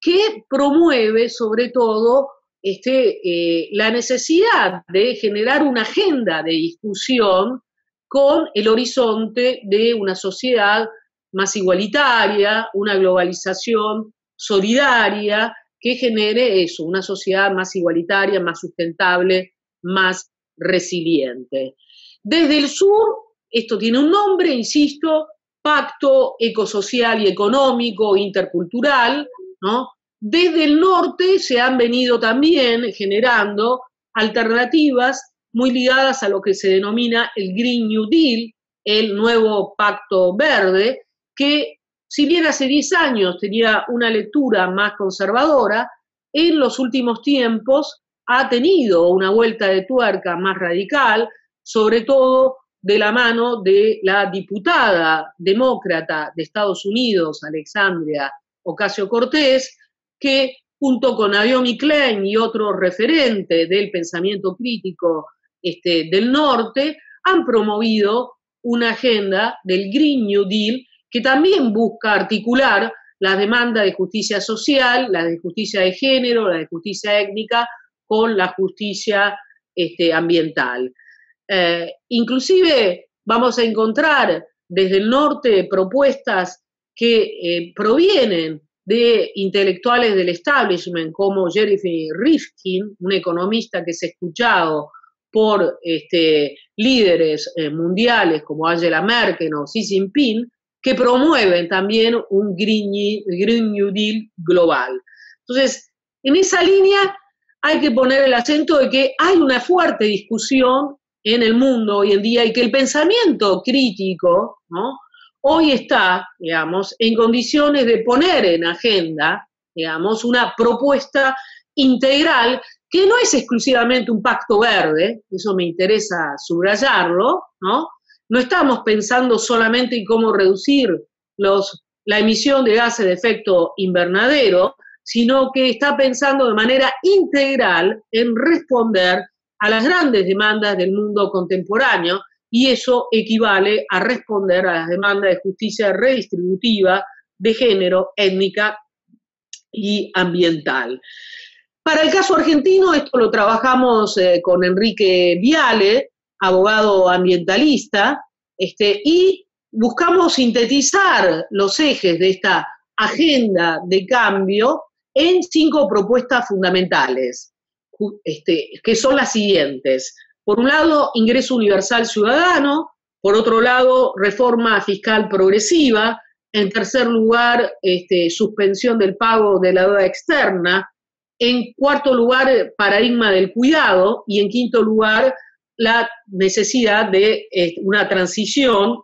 que promueve sobre todo este, eh, la necesidad de generar una agenda de discusión con el horizonte de una sociedad más igualitaria, una globalización solidaria, que genere eso, una sociedad más igualitaria, más sustentable, más resiliente. Desde el sur, esto tiene un nombre, insisto, Pacto Ecosocial y Económico Intercultural, ¿no? Desde el norte se han venido también generando alternativas muy ligadas a lo que se denomina el Green New Deal, el nuevo Pacto Verde, que si bien hace diez años tenía una lectura más conservadora, en los últimos tiempos ha tenido una vuelta de tuerca más radical, sobre todo de la mano de la diputada demócrata de Estados Unidos, Alexandria Ocasio-Cortez, que junto con Naomi Klein y otros referentes del pensamiento crítico este, del norte, han promovido una agenda del Green New Deal que también busca articular las demandas de justicia social, la de justicia de género, la de justicia étnica, con la justicia este, ambiental. Eh, inclusive vamos a encontrar desde el norte propuestas que eh, provienen de intelectuales del establishment como Jeremy Rifkin, un economista que es escuchado por este, líderes eh, mundiales como Angela Merkel o Xi Jinping, que promueven también un Green, Green New Deal global. Entonces, en esa línea hay que poner el acento de que hay una fuerte discusión en el mundo hoy en día y que el pensamiento crítico, ¿no?, hoy está, digamos, en condiciones de poner en agenda, digamos, una propuesta integral que no es exclusivamente un pacto verde, eso me interesa subrayarlo, ¿no? No estamos pensando solamente en cómo reducir los, la emisión de gases de efecto invernadero, sino que está pensando de manera integral en responder a las grandes demandas del mundo contemporáneo, y eso equivale a responder a las demandas de justicia redistributiva, de género, étnica y ambiental. Para el caso argentino, esto lo trabajamos eh, con Enrique Viale, abogado ambientalista, este, y buscamos sintetizar los ejes de esta agenda de cambio en cinco propuestas fundamentales, este, que son las siguientes. Por un lado, ingreso universal ciudadano, por otro lado, reforma fiscal progresiva, en tercer lugar, este, suspensión del pago de la deuda externa, en cuarto lugar, paradigma del cuidado, y en quinto lugar, la necesidad de eh, una transición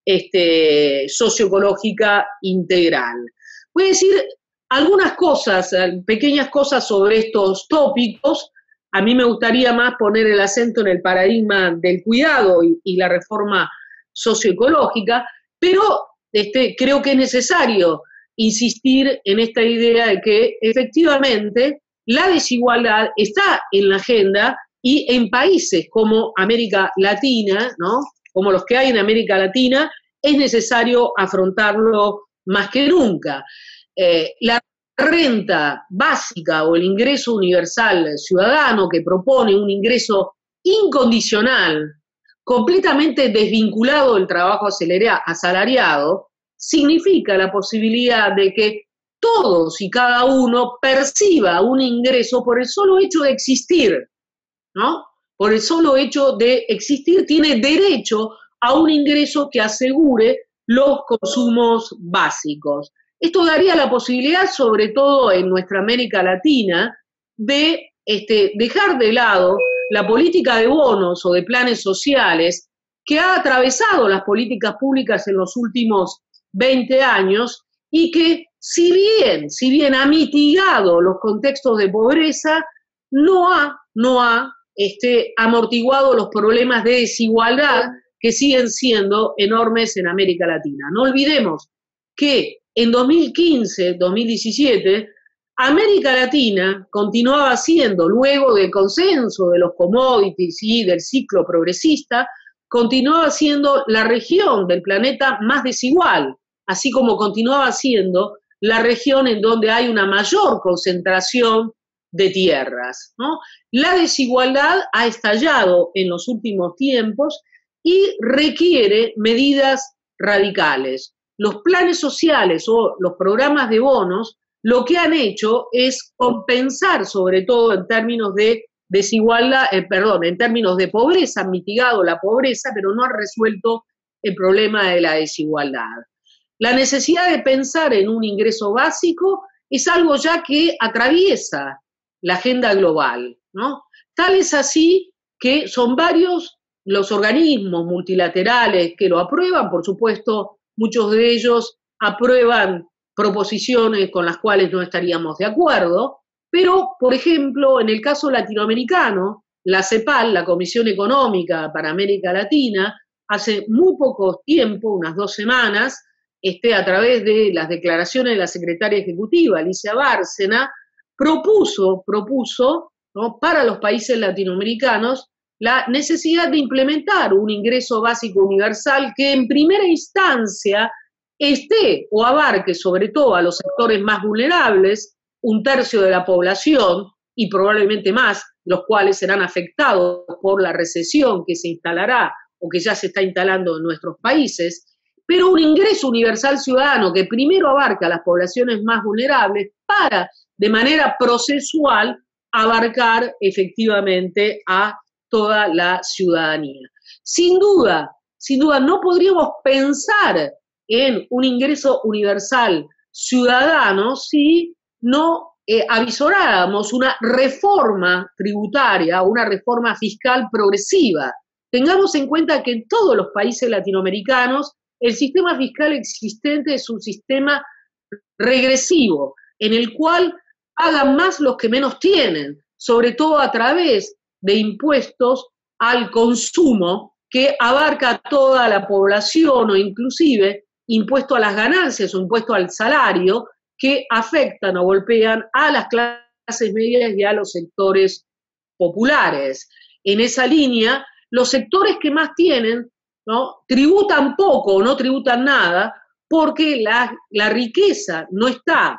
este, socioecológica integral. Voy a decir algunas cosas, pequeñas cosas sobre estos tópicos. A mí me gustaría más poner el acento en el paradigma del cuidado y, y la reforma socioecológica, pero este, creo que es necesario insistir en esta idea de que efectivamente la desigualdad está en la agenda y en países como América Latina, ¿no?, como los que hay en América Latina, es necesario afrontarlo más que nunca. Eh, la renta básica o el ingreso universal ciudadano, que propone un ingreso incondicional, completamente desvinculado del trabajo asalariado, significa la posibilidad de que todos y cada uno perciba un ingreso por el solo hecho de existir, ¿no? Por el solo hecho de existir tiene derecho a un ingreso que asegure los consumos básicos. Esto daría la posibilidad, sobre todo en nuestra América Latina, de este, dejar de lado la política de bonos o de planes sociales que ha atravesado las políticas públicas en los últimos veinte años y que, si bien, si bien ha mitigado los contextos de pobreza, no ha, no ha este, amortiguado los problemas de desigualdad que siguen siendo enormes en América Latina. No olvidemos que en dos mil quince, dos mil diecisiete, América Latina continuaba siendo, luego del consenso de los commodities y del ciclo progresista, continuaba siendo la región del planeta más desigual, así como continuaba siendo la región en donde hay una mayor concentración de tierras, ¿no? La desigualdad ha estallado en los últimos tiempos y requiere medidas radicales. Los planes sociales o los programas de bonos lo que han hecho es compensar, sobre todo en términos de desigualdad, eh, perdón, en términos de pobreza, han mitigado la pobreza, pero no han resuelto el problema de la desigualdad. La necesidad de pensar en un ingreso básico es algo ya que atraviesa la agenda global, ¿no? Tal es así que son varios los organismos multilaterales que lo aprueban, por supuesto, muchos de ellos aprueban proposiciones con las cuales no estaríamos de acuerdo, pero, por ejemplo, en el caso latinoamericano, la CEPAL, la Comisión Económica para América Latina, hace muy poco tiempo, unas dos semanas, este, a través de las declaraciones de la secretaria ejecutiva, Alicia Bárcena, propuso, propuso ¿no? para los países latinoamericanos la necesidad de implementar un ingreso básico universal que en primera instancia esté o abarque sobre todo a los sectores más vulnerables, un tercio de la población y probablemente más, los cuales serán afectados por la recesión que se instalará o que ya se está instalando en nuestros países, pero un ingreso universal ciudadano que primero abarca a las poblaciones más vulnerables para, de manera procesual, abarcar efectivamente a toda la ciudadanía. Sin duda, sin duda, no podríamos pensar en un ingreso universal ciudadano si no eh, avisoráramos una reforma tributaria, una reforma fiscal progresiva. Tengamos en cuenta que en todos los países latinoamericanos el sistema fiscal existente es un sistema regresivo, en el cual pagan más los que menos tienen, sobre todo a través de impuestos al consumo que abarca a toda la población o inclusive impuesto a las ganancias o impuesto al salario que afectan o golpean a las clases medias y a los sectores populares. En esa línea, los sectores que más tienen, ¿no? tributan poco o no tributan nada porque la, la riqueza no está,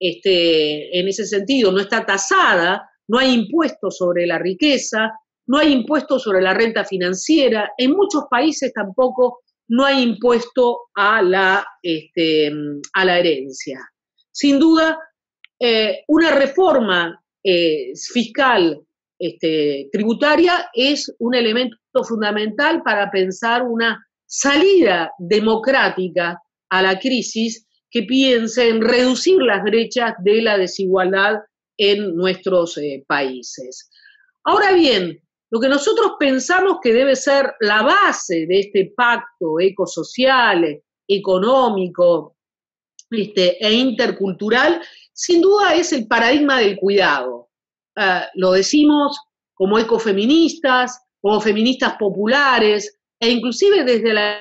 este, en ese sentido, no está tasada, no hay impuestos sobre la riqueza, no hay impuestos sobre la renta financiera, en muchos países tampoco no hay impuesto a la, este, a la herencia. Sin duda, eh, una reforma eh, fiscal este, tributaria es un elemento fundamental para pensar una salida democrática a la crisis que piense en reducir las brechas de la desigualdad en nuestros eh, países. Ahora bien, lo que nosotros pensamos que debe ser la base de este pacto ecosocial, económico este, e intercultural, sin duda es el paradigma del cuidado. Uh, lo decimos como ecofeministas, como feministas populares, e inclusive desde la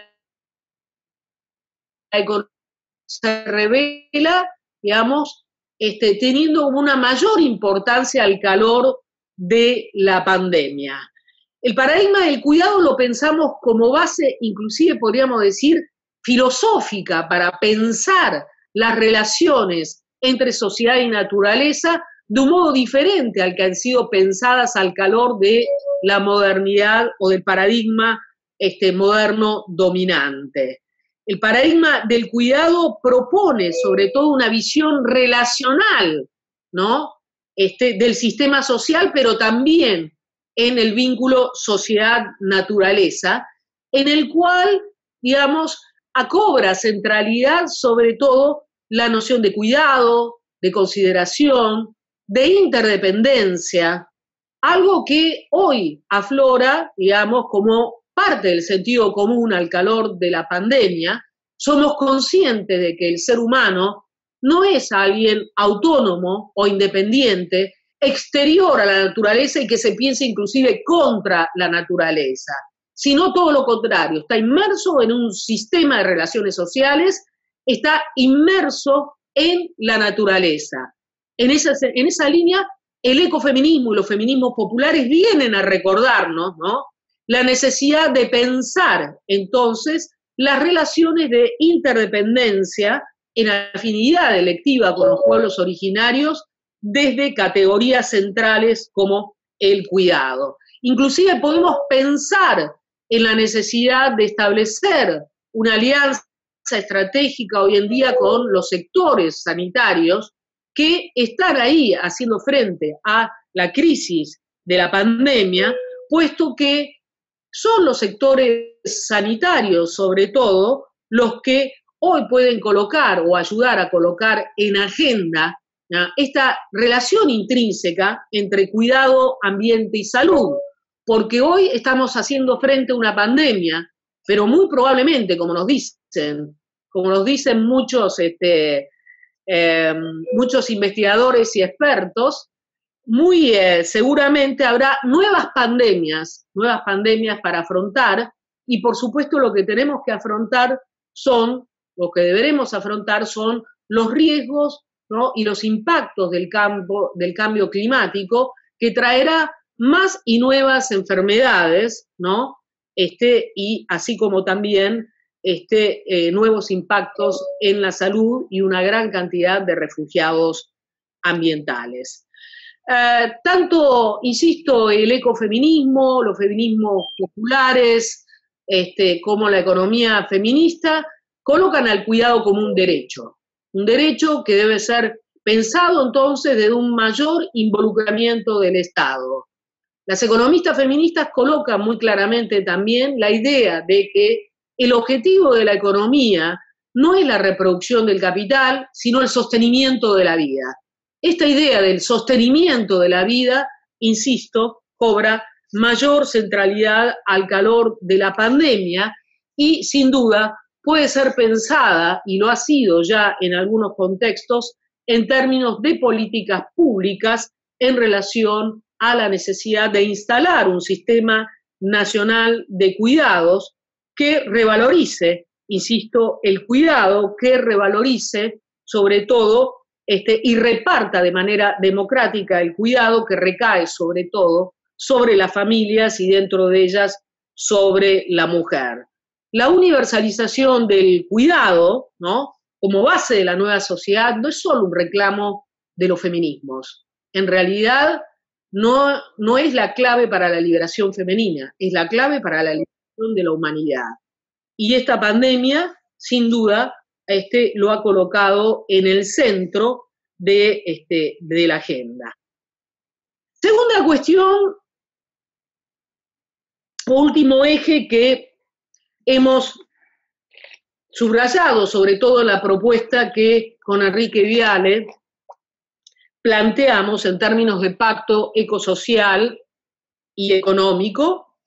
economía se revela, digamos, este, teniendo una mayor importancia al calor de la pandemia. El paradigma del cuidado lo pensamos como base, inclusive podríamos decir, filosófica para pensar las relaciones entre sociedad y naturaleza de un modo diferente al que han sido pensadas al calor de la modernidad o del paradigma este, moderno dominante. El paradigma del cuidado propone sobre todo una visión relacional, ¿no? Este, del sistema social, pero también en el vínculo sociedad-naturaleza, en el cual, digamos, acobra centralidad sobre todo la noción de cuidado, de consideración, de interdependencia, algo que hoy aflora, digamos, como parte del sentido común al calor de la pandemia. Somos conscientes de que el ser humano no es alguien autónomo o independiente, exterior a la naturaleza y que se piense inclusive contra la naturaleza, sino todo lo contrario, está inmerso en un sistema de relaciones sociales, está inmerso en la naturaleza. En esa, en esa línea, el ecofeminismo y los feminismos populares vienen a recordarnos, ¿no?, la necesidad de pensar entonces las relaciones de interdependencia en afinidad electiva con los pueblos originarios desde categorías centrales como el cuidado. Inclusive podemos pensar en la necesidad de establecer una alianza estratégica hoy en día con los sectores sanitarios que están ahí haciendo frente a la crisis de la pandemia, puesto que son los sectores sanitarios, sobre todo, los que hoy pueden colocar o ayudar a colocar en agenda, ¿no?, esta relación intrínseca entre cuidado, ambiente y salud, porque hoy estamos haciendo frente a una pandemia, pero muy probablemente, como nos dicen, como nos dicen muchos, este, eh, muchos investigadores y expertos, muy eh, seguramente habrá nuevas pandemias, nuevas pandemias para afrontar, y por supuesto lo que tenemos que afrontar son, lo que deberemos afrontar son los riesgos, ¿no?, y los impactos del, campo, del cambio climático, que traerá más y nuevas enfermedades, ¿no?, este, y así como también este, eh, nuevos impactos en la salud y una gran cantidad de refugiados ambientales. Eh, tanto, insisto, el ecofeminismo, los feminismos populares, este, como la economía feminista, colocan al cuidado como un derecho, un derecho que debe ser pensado entonces desde un mayor involucramiento del Estado. Las economistas feministas colocan muy claramente también la idea de que el objetivo de la economía no es la reproducción del capital, sino el sostenimiento de la vida. Esta idea del sostenimiento de la vida, insisto, cobra mayor centralidad al calor de la pandemia y, sin duda, puede ser pensada, y lo ha sido ya en algunos contextos, en términos de políticas públicas en relación a la necesidad de instalar un sistema nacional de cuidados que revalorice, insisto, el cuidado, que revalorice sobre todo este, y reparta de manera democrática el cuidado, que recae sobre todo sobre las familias y dentro de ellas sobre la mujer. La universalización del cuidado, ¿no?, como base de la nueva sociedad, no es solo un reclamo de los feminismos. En realidad, no, no es la clave para la liberación femenina, es la clave para la liberación de la humanidad. Y esta pandemia, sin duda, este, lo ha colocado en el centro de, este, de la agenda. Segunda cuestión, último eje que hemos subrayado, sobre todo en la propuesta que con Enrique Viale planteamos en términos de pacto ecosocial y económico,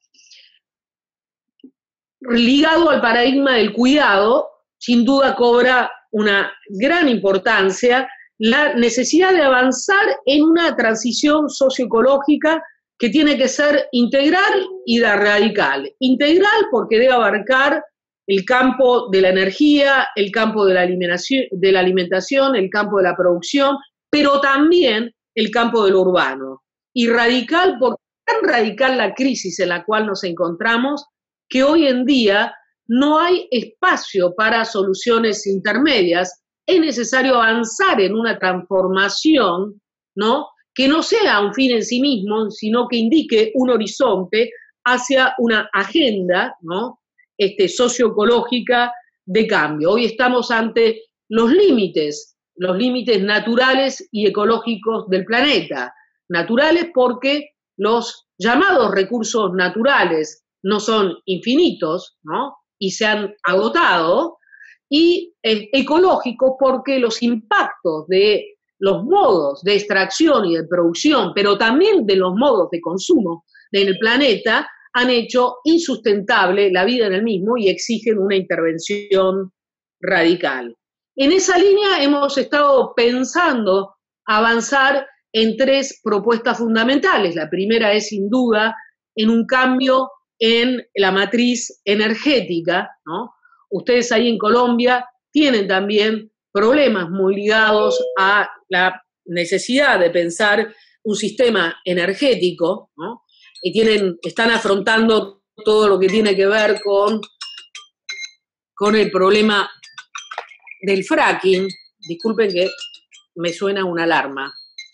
ligado al paradigma del cuidado, sin duda cobra una gran importancia la necesidad de avanzar en una transición socioecológica que tiene que ser integral y radical. Integral porque debe abarcar el campo de la energía, el campo de la alimentación, de la alimentación, el campo de la producción, pero también el campo de lo urbano. Y radical porque es tan radical la crisis en la cual nos encontramos que hoy en día no hay espacio para soluciones intermedias. Es necesario avanzar en una transformación, ¿no?, que no sea un fin en sí mismo, sino que indique un horizonte hacia una agenda, ¿no?, este, socioecológica de cambio. Hoy estamos ante los límites, los límites naturales y ecológicos del planeta. Naturales porque los llamados recursos naturales no son infinitos, ¿no?, y se han agotado, y eh, ecológicos porque los impactos de los modos de extracción y de producción, pero también de los modos de consumo en el planeta, han hecho insustentable la vida en el mismo y exigen una intervención radical. En esa línea hemos estado pensando avanzar en tres propuestas fundamentales. La primera es, sin duda, en un cambio en la matriz energética, ¿no? Ustedes ahí en Colombia tienen también problemas muy ligados a la necesidad de pensar un sistema energético, ¿no? Y tienen, están afrontando todo lo que tiene que ver con, con el problema del fracking, disculpen que me suena una alarma.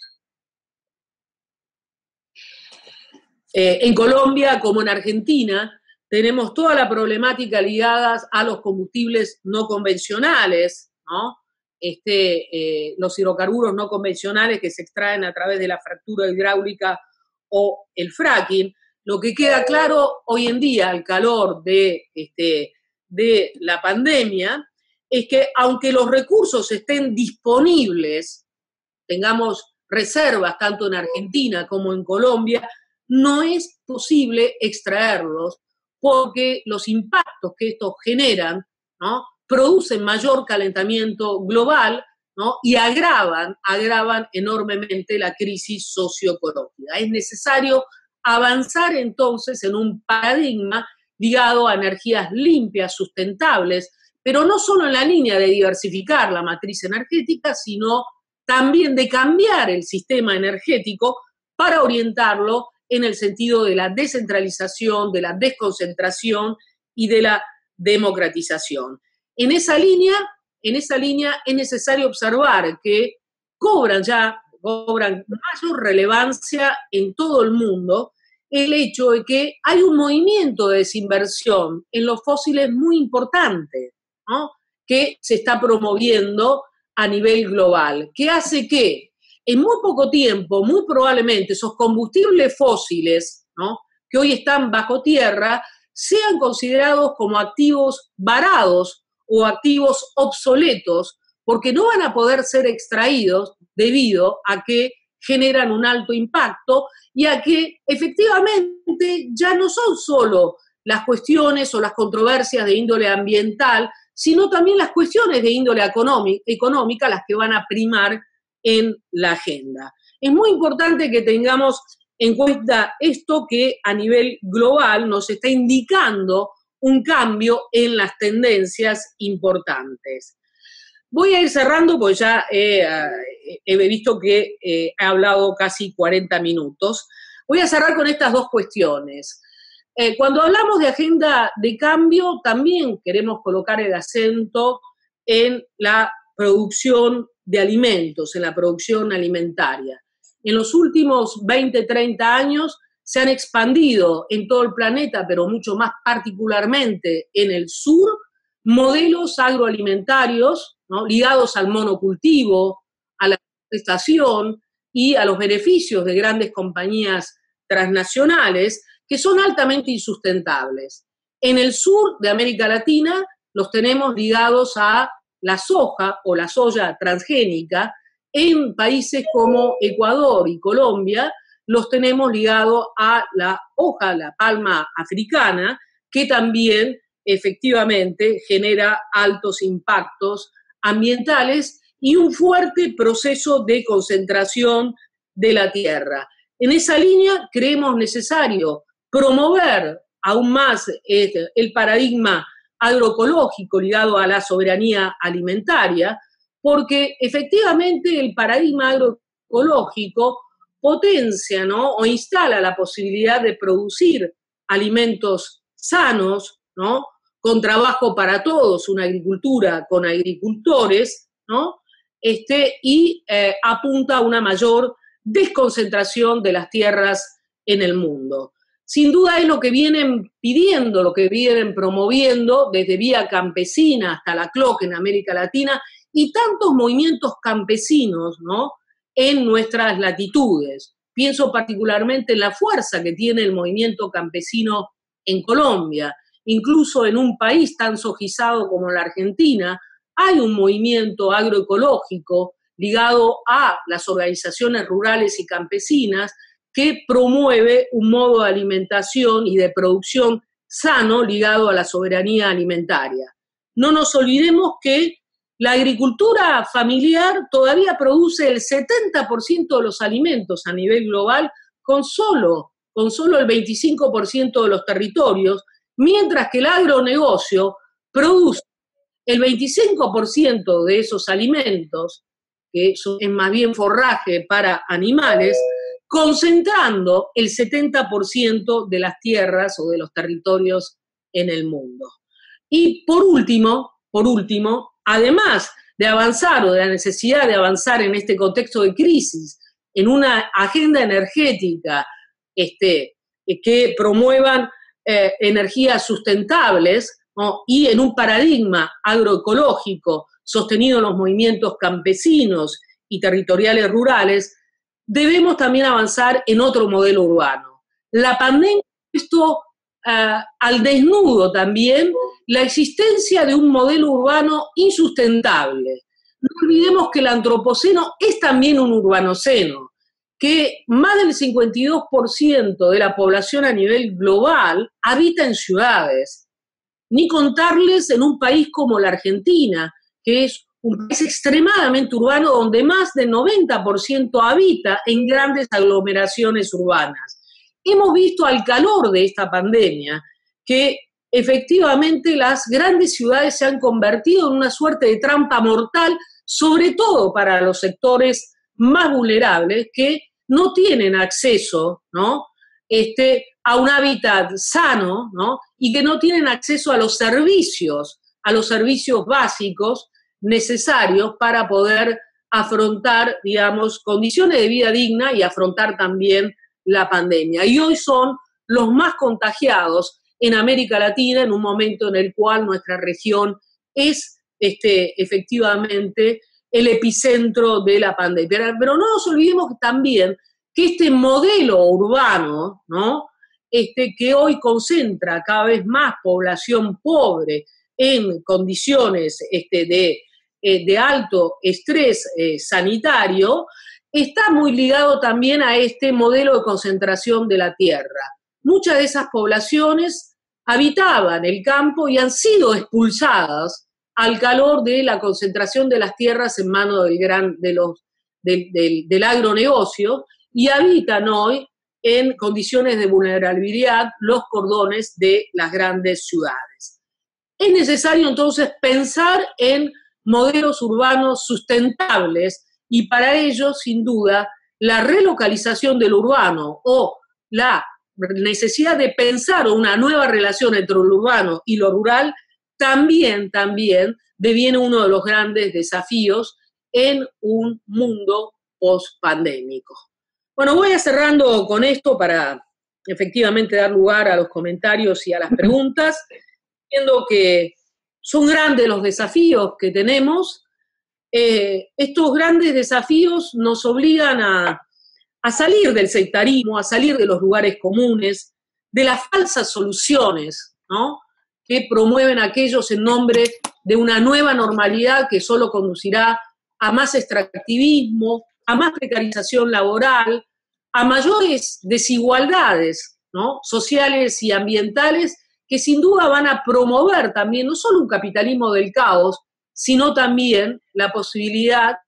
Eh, en Colombia, como en Argentina, tenemos toda la problemática ligada a los combustibles no convencionales, ¿no? Este, eh, los hidrocarburos no convencionales que se extraen a través de la fractura hidráulica o el fracking. Lo que queda claro hoy en día, al calor de, este, de la pandemia, es que aunque los recursos estén disponibles, tengamos reservas tanto en Argentina como en Colombia, no es posible extraerlos porque los impactos que estos generan, ¿no?, producen mayor calentamiento global, ¿no?, y agravan, agravan enormemente la crisis socioeconómica. Es necesario avanzar entonces en un paradigma ligado a energías limpias, sustentables, pero no solo en la línea de diversificar la matriz energética, sino también de cambiar el sistema energético para orientarlo en el sentido de la descentralización, de la desconcentración y de la democratización. En esa línea, en esa línea es necesario observar que cobran ya, cobran mayor relevancia en todo el mundo el hecho de que hay un movimiento de desinversión en los fósiles muy importante, ¿no?, que se está promoviendo a nivel global, que hace que en muy poco tiempo, muy probablemente, esos combustibles fósiles, ¿no?, que hoy están bajo tierra, sean considerados como activos varados o activos obsoletos, porque no van a poder ser extraídos debido a que generan un alto impacto y a que efectivamente ya no son solo las cuestiones o las controversias de índole ambiental, sino también las cuestiones de índole económica las que van a primar en la agenda. Es muy importante que tengamos en cuenta esto, que a nivel global nos está indicando un cambio en las tendencias importantes. Voy a ir cerrando porque ya he, he visto que eh, he hablado casi cuarenta minutos. Voy a cerrar con estas dos cuestiones. Eh, cuando hablamos de agenda de cambio, también queremos colocar el acento en la producción de alimentos, en la producción alimentaria. En los últimos veinte, treinta años se han expandido en todo el planeta, pero mucho más particularmente en el sur, modelos agroalimentarios, ¿no?, ligados al monocultivo, a la estación y a los beneficios de grandes compañías transnacionales que son altamente insustentables. En el sur de América Latina los tenemos ligados a la soja o la soya transgénica. En países como Ecuador y Colombia los tenemos ligados a la hoja, la palma africana, que también efectivamente genera altos impactos ambientales y un fuerte proceso de concentración de la tierra. En esa línea creemos necesario promover aún más eh, el paradigma agroecológico ligado a la soberanía alimentaria, porque efectivamente el paradigma agroecológico potencia, ¿no?, o instala la posibilidad de producir alimentos sanos, ¿no?, con trabajo para todos, una agricultura con agricultores, ¿no?, este, y eh, apunta a una mayor desconcentración de las tierras en el mundo. Sin duda es lo que vienen pidiendo, lo que vienen promoviendo desde Vía Campesina hasta la C L O C en América Latina y tantos movimientos campesinos, ¿no?, en nuestras latitudes. Pienso particularmente en la fuerza que tiene el movimiento campesino en Colombia. Incluso en un país tan sojizado como la Argentina, hay un movimiento agroecológico ligado a las organizaciones rurales y campesinas que promueve un modo de alimentación y de producción sano ligado a la soberanía alimentaria. No nos olvidemos que la agricultura familiar todavía produce el setenta por ciento de los alimentos a nivel global con solo, con solo el veinticinco por ciento de los territorios, mientras que el agronegocio produce el veinticinco por ciento de esos alimentos, que es más bien forraje para animales, concentrando el setenta por ciento de las tierras o de los territorios en el mundo. Y por último, por último, además de avanzar o de la necesidad de avanzar en este contexto de crisis, en una agenda energética este, que promuevan eh, energías sustentables, ¿no? Y en un paradigma agroecológico sostenido en los movimientos campesinos y territoriales rurales, debemos también avanzar en otro modelo urbano. La pandemia ha puesto uh, al desnudo también la existencia de un modelo urbano insustentable. No olvidemos que el antropoceno es también un urbanoceno, que más del cincuenta y dos por ciento de la población a nivel global habita en ciudades, ni contarles en un país como la Argentina, que es un país extremadamente urbano donde más del noventa por ciento habita en grandes aglomeraciones urbanas. Hemos visto al calor de esta pandemia que efectivamente las grandes ciudades se han convertido en una suerte de trampa mortal, sobre todo para los sectores más vulnerables que no tienen acceso, ¿no? Este, a un hábitat sano, ¿no? Y que no tienen acceso a los servicios, a los servicios básicos necesarios para poder afrontar, digamos, condiciones de vida digna y afrontar también la pandemia. Y hoy son los más contagiados en América Latina, en un momento en el cual nuestra región es este, efectivamente el epicentro de la pandemia. Pero, pero no nos olvidemos también que este modelo urbano, ¿no? Este, que hoy concentra cada vez más población pobre en condiciones este, de, eh, de alto estrés eh, sanitario, está muy ligado también a este modelo de concentración de la tierra. Muchas de esas poblaciones habitaban el campo y han sido expulsadas al calor de la concentración de las tierras en manos del, gran, de los, del, del, del agronegocio, y habitan hoy en condiciones de vulnerabilidad los cordones de las grandes ciudades. Es necesario entonces pensar en modelos urbanos sustentables y para ello, sin duda, la relocalización del urbano o la necesidad de pensar una nueva relación entre lo urbano y lo rural también, también deviene uno de los grandes desafíos en un mundo post-pandémico. Bueno, voy a cerrando con esto para efectivamente dar lugar a los comentarios y a las preguntas, viendo que son grandes los desafíos que tenemos. Eh, estos grandes desafíos nos obligan a, a salir del sectarismo, a salir de los lugares comunes, de las falsas soluciones, ¿no?, que promueven aquellos en nombre de una nueva normalidad que solo conducirá a más extractivismo, a más precarización laboral, a mayores desigualdades, ¿no?, sociales y ambientales, que sin duda van a promover también no solo un capitalismo del caos, sino también la posibilidad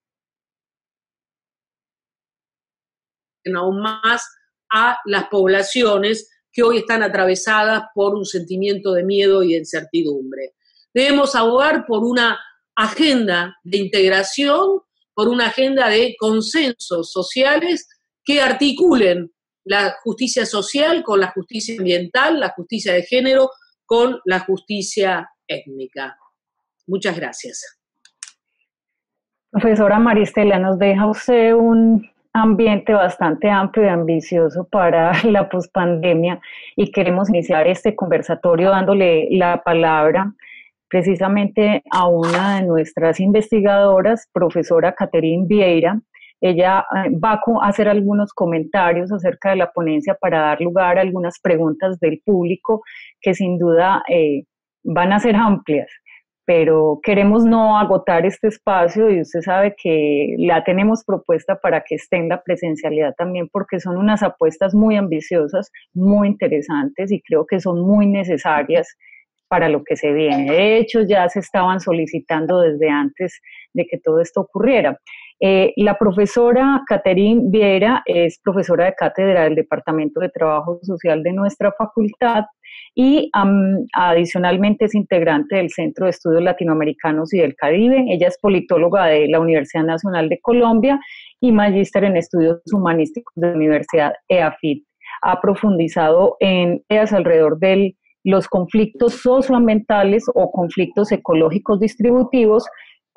aún más a las poblaciones que hoy están atravesadas por un sentimiento de miedo y de incertidumbre. Debemos abogar por una agenda de integración, por una agenda de consensos sociales que articulen la justicia social con la justicia ambiental, la justicia de género con la justicia étnica. Muchas gracias. Profesora Maristela, nos deja usted un ambiente bastante amplio y ambicioso para la pospandemia y queremos iniciar este conversatorio dándole la palabra precisamente a una de nuestras investigadoras, profesora Catherine Vieira. Ella va a hacer algunos comentarios acerca de la ponencia para dar lugar a algunas preguntas del público que sin duda eh, van a ser amplias, pero queremos no agotar este espacio y usted sabe que la tenemos propuesta para que esté en la presencialidad también porque son unas apuestas muy ambiciosas, muy interesantes y creo que son muy necesarias para lo que se viene. De hecho, ya se estaban solicitando desde antes de que todo esto ocurriera. Eh, la profesora Catherine Vieira es profesora de cátedra del Departamento de Trabajo Social de nuestra facultad y um, adicionalmente es integrante del Centro de Estudios Latinoamericanos y del Caribe. Ella es politóloga de la Universidad Nacional de Colombia y magíster en Estudios Humanísticos de la Universidad E A F I T. Ha profundizado en ideas alrededor del los conflictos socioambientales o conflictos ecológicos distributivos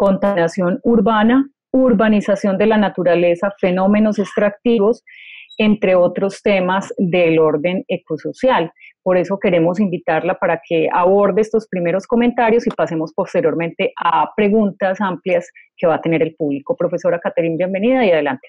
contaminación urbana, urbanización de la naturaleza, fenómenos extractivos, entre otros temas del orden ecosocial. Por eso queremos invitarla para que aborde estos primeros comentarios y pasemos posteriormente a preguntas amplias que va a tener el público. Profesora Catherine, bienvenida y adelante.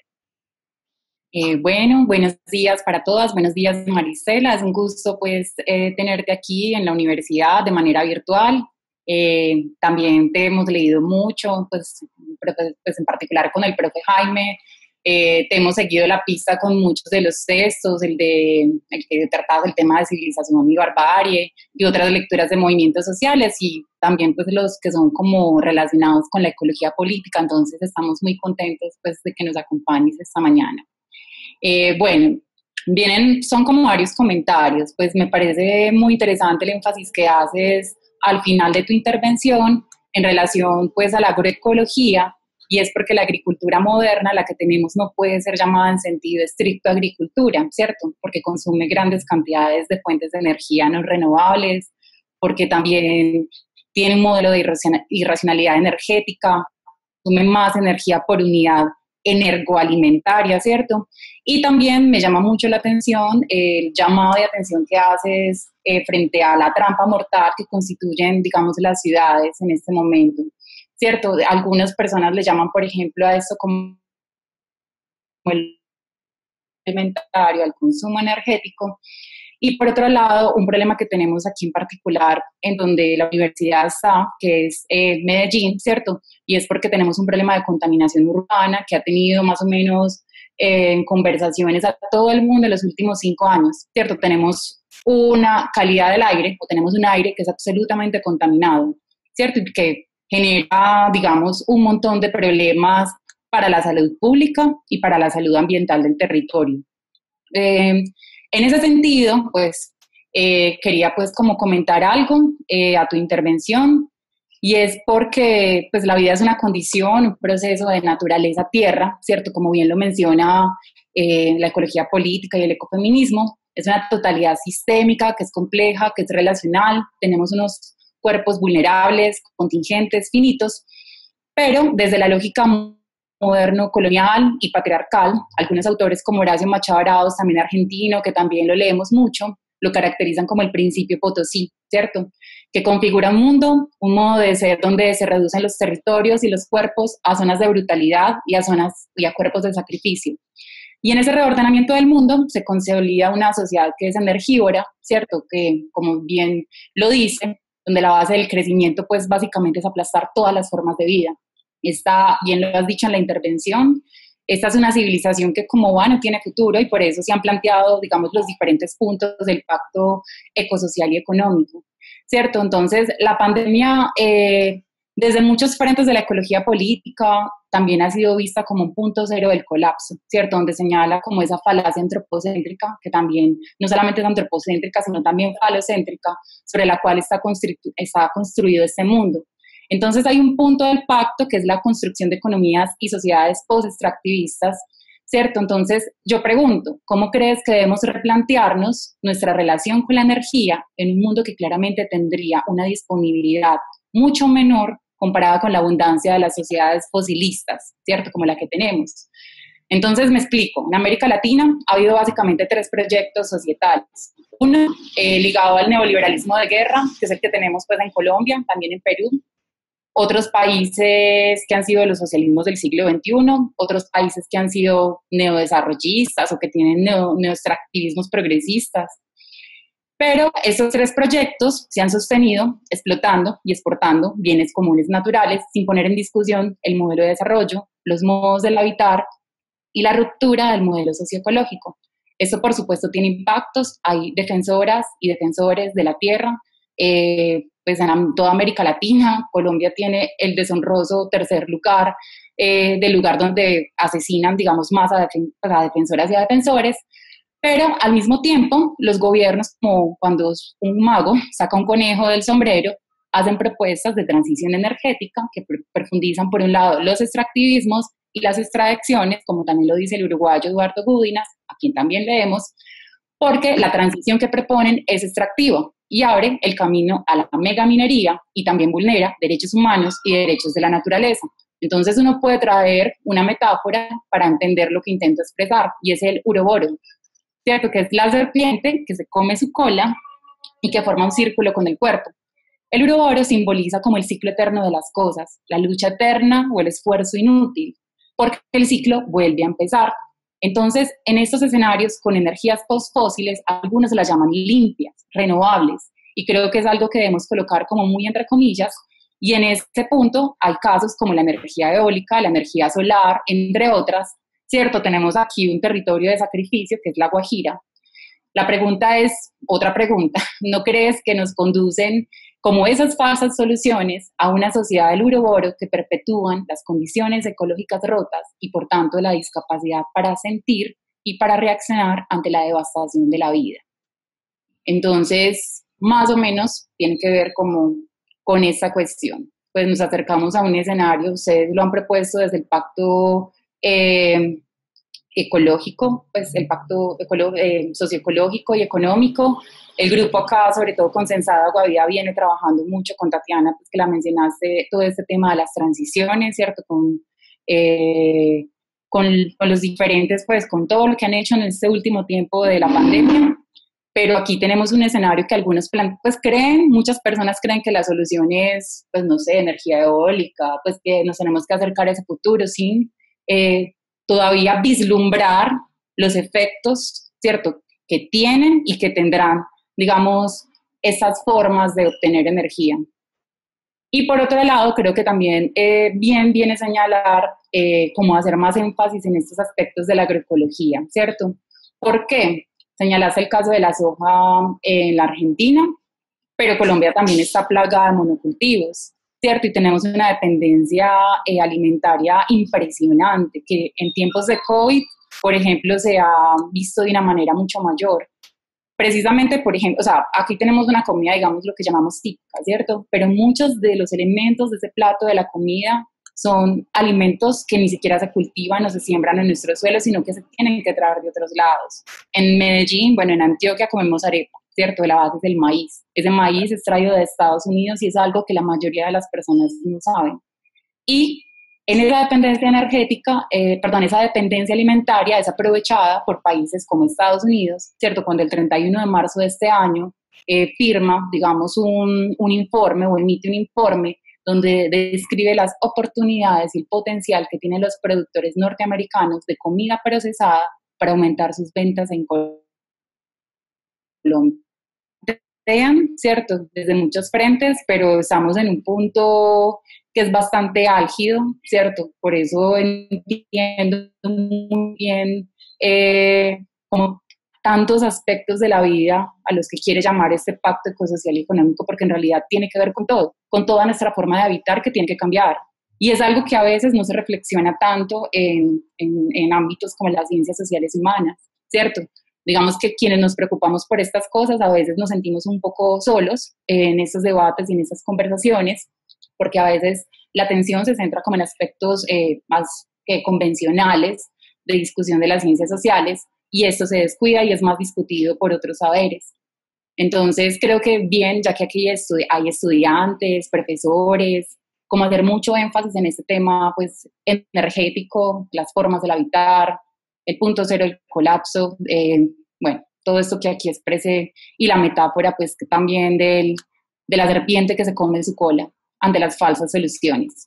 Eh, bueno, buenos días para todas, buenos días Maristela, es un gusto pues eh, tenerte aquí en la universidad de manera virtual. Eh, también te hemos leído mucho, pues, pues en particular con el profe Jaime. Eh, te hemos seguido la pista con muchos de los textos, el, de, el que trataba el tema de civilización y barbarie y otras lecturas de movimientos sociales y también pues los que son como relacionados con la ecología política, entonces estamos muy contentos pues de que nos acompañes esta mañana. Eh, bueno, vienen, son como varios comentarios, pues me parece muy interesante el énfasis que haces al final de tu intervención en relación pues a la agroecología. Y es porque la agricultura moderna, la que tenemos, no puede ser llamada en sentido estricto agricultura, ¿cierto? Porque consume grandes cantidades de fuentes de energía no renovables, porque también tiene un modelo de irracionalidad energética, consume más energía por unidad energoalimentaria, ¿cierto? Y también me llama mucho la atención el llamado de atención que haces eh, frente a la trampa mortal que constituyen, digamos, las ciudades en este momento. ¿Cierto? Algunas personas le llaman, por ejemplo, a esto como el alimentario, al consumo energético. Y por otro lado, un problema que tenemos aquí en particular, en donde la universidad está, que es eh, Medellín, ¿cierto? Y es porque tenemos un problema de contaminación urbana que ha tenido más o menos eh, conversaciones a todo el mundo en los últimos cinco años, ¿cierto? Tenemos una calidad del aire, o tenemos un aire que es absolutamente contaminado, ¿cierto? Y que genera, digamos, un montón de problemas para la salud pública y para la salud ambiental del territorio. Eh, en ese sentido, pues, eh, quería pues como comentar algo eh, a tu intervención, y es porque pues la vida es una condición, un proceso de naturaleza tierra, ¿cierto? Como bien lo menciona eh, la ecología política y el ecofeminismo, es una totalidad sistémica que es compleja, que es relacional, tenemos unos cuerpos vulnerables, contingentes, finitos, pero desde la lógica moderno, colonial y patriarcal, algunos autores como Horacio Machado Arauz, también argentino, que también lo leemos mucho, lo caracterizan como el principio Potosí, ¿cierto? Que configura un mundo, un modo de ser donde se reducen los territorios y los cuerpos a zonas de brutalidad y a zonas y a cuerpos de sacrificio. Y en ese reordenamiento del mundo se consolida una sociedad que es energívora, ¿cierto? Que, como bien lo dice, donde la base del crecimiento, pues, básicamente es aplastar todas las formas de vida. Esta, bien lo has dicho en la intervención, esta es una civilización que como va no tiene futuro y por eso se han planteado, digamos, los diferentes puntos del pacto ecosocial y económico, ¿cierto? Entonces, la pandemia, eh, desde muchos frentes de la ecología política, también ha sido vista como un punto cero del colapso, ¿cierto? Donde señala como esa falacia antropocéntrica, que también no solamente es antropocéntrica, sino también falocéntrica, sobre la cual está, constru- está construido este mundo. Entonces hay un punto del pacto que es la construcción de economías y sociedades post-extractivistas, ¿cierto? Entonces yo pregunto, ¿cómo crees que debemos replantearnos nuestra relación con la energía en un mundo que claramente tendría una disponibilidad mucho menor comparada con la abundancia de las sociedades fosilistas, ¿cierto? Como la que tenemos. Entonces me explico, en América Latina ha habido básicamente tres proyectos societales. Uno eh, ligado al neoliberalismo de guerra, que es el que tenemos pues en Colombia, también en Perú. Otros países que han sido los socialismos del siglo veintiuno, otros países que han sido neodesarrollistas o que tienen neo, neoextractivismos progresistas. Pero estos tres proyectos se han sostenido explotando y exportando bienes comunes naturales sin poner en discusión el modelo de desarrollo, los modos del habitar y la ruptura del modelo socioecológico. Esto, por supuesto, tiene impactos. Hay defensoras y defensores de la tierra, eh, pues en toda América Latina. Colombia tiene el deshonroso tercer lugar eh, del lugar donde asesinan, digamos, más a, defen- a defensoras y a defensores, pero al mismo tiempo los gobiernos, como cuando un mago saca un conejo del sombrero, hacen propuestas de transición energética que profundizan, por un lado, los extractivismos y las extracciones, como también lo dice el uruguayo Eduardo Gúdinas, a quien también leemos, porque la transición que proponen es extractiva. y abre el camino a la megaminería y también vulnera derechos humanos y derechos de la naturaleza. Entonces uno puede traer una metáfora para entender lo que intento expresar, y es el uroboro, ¿cierto? Que es la serpiente que se come su cola y que forma un círculo con el cuerpo. El uroboro simboliza como el ciclo eterno de las cosas, la lucha eterna o el esfuerzo inútil, porque el ciclo vuelve a empezar. Entonces, en estos escenarios con energías postfósiles, algunos las llaman limpias, renovables, y creo que es algo que debemos colocar como muy entre comillas, y en este punto hay casos como la energía eólica, la energía solar, entre otras, ¿cierto? Tenemos aquí un territorio de sacrificio que es la Guajira. La pregunta es, otra pregunta, ¿no crees que nos conducen como esas falsas soluciones a una sociedad del uroboro que perpetúan las condiciones ecológicas rotas y por tanto la discapacidad para sentir y para reaccionar ante la devastación de la vida? Entonces, más o menos tiene que ver como con esta cuestión. Pues nos acercamos a un escenario, ustedes lo han propuesto desde el pacto eh, ecológico, pues el pacto ecolo- eh, socioecológico y económico. El grupo acá, sobre todo con Sensada Guavida, viene trabajando mucho con Tatiana, pues que la mencionaste, todo este tema de las transiciones, ¿cierto? Con, eh, con, con los diferentes, pues con todo lo que han hecho en este último tiempo de la pandemia. Pero aquí tenemos un escenario que algunos plan, pues creen, muchas personas creen que la solución es, pues no sé, energía eólica, pues que nos tenemos que acercar a ese futuro sin eh, todavía vislumbrar los efectos, ¿cierto?, que tienen y que tendrán, digamos, esas formas de obtener energía. Y por otro lado, creo que también eh, bien viene señalar eh, cómo hacer más énfasis en estos aspectos de la agroecología, ¿cierto? ¿Por qué? Señalaste el caso de la soja en la Argentina, pero Colombia también está plagada de monocultivos, ¿cierto? Y tenemos una dependencia eh, alimentaria impresionante, que en tiempos de COVID, por ejemplo, se ha visto de una manera mucho mayor. Precisamente, por ejemplo, o sea, aquí tenemos una comida, digamos, lo que llamamos típica, ¿cierto? Pero muchos de los elementos de ese plato de la comida son alimentos que ni siquiera se cultivan o se siembran en nuestro suelo, sino que se tienen que traer de otros lados. En Medellín, bueno, en Antioquia comemos arepa, ¿cierto? La base es el maíz. Ese maíz es traído de Estados Unidos y es algo que la mayoría de las personas no saben. Y en esa dependencia energética, eh, perdón, esa dependencia alimentaria es aprovechada por países como Estados Unidos, ¿cierto? Cuando el treinta y uno de marzo de este año eh, firma, digamos, un, un informe o emite un informe donde describe las oportunidades y el potencial que tienen los productores norteamericanos de comida procesada para aumentar sus ventas en Colombia. ¿Cierto? Desde muchos frentes, pero estamos en un punto que es bastante álgido, ¿cierto? Por eso entiendo muy bien eh, como tantos aspectos de la vida a los que quiere llamar este pacto ecosocial y económico, porque en realidad tiene que ver con todo, con toda nuestra forma de habitar que tiene que cambiar. Y es algo que a veces no se reflexiona tanto en, en, en ámbitos como las ciencias sociales humanas, ¿cierto? Digamos que quienes nos preocupamos por estas cosas a veces nos sentimos un poco solos en estos debates y en estas conversaciones, porque a veces la atención se centra como en aspectos eh, más eh, convencionales de discusión de las ciencias sociales, y esto se descuida y es más discutido por otros saberes. Entonces creo que bien, ya que aquí estudi- hay estudiantes, profesores, como hacer mucho énfasis en este tema pues energético, las formas del habitar, el punto cero del colapso, eh, bueno, todo esto que aquí expresé, y la metáfora pues que también del, de la serpiente que se come su cola ante las falsas soluciones.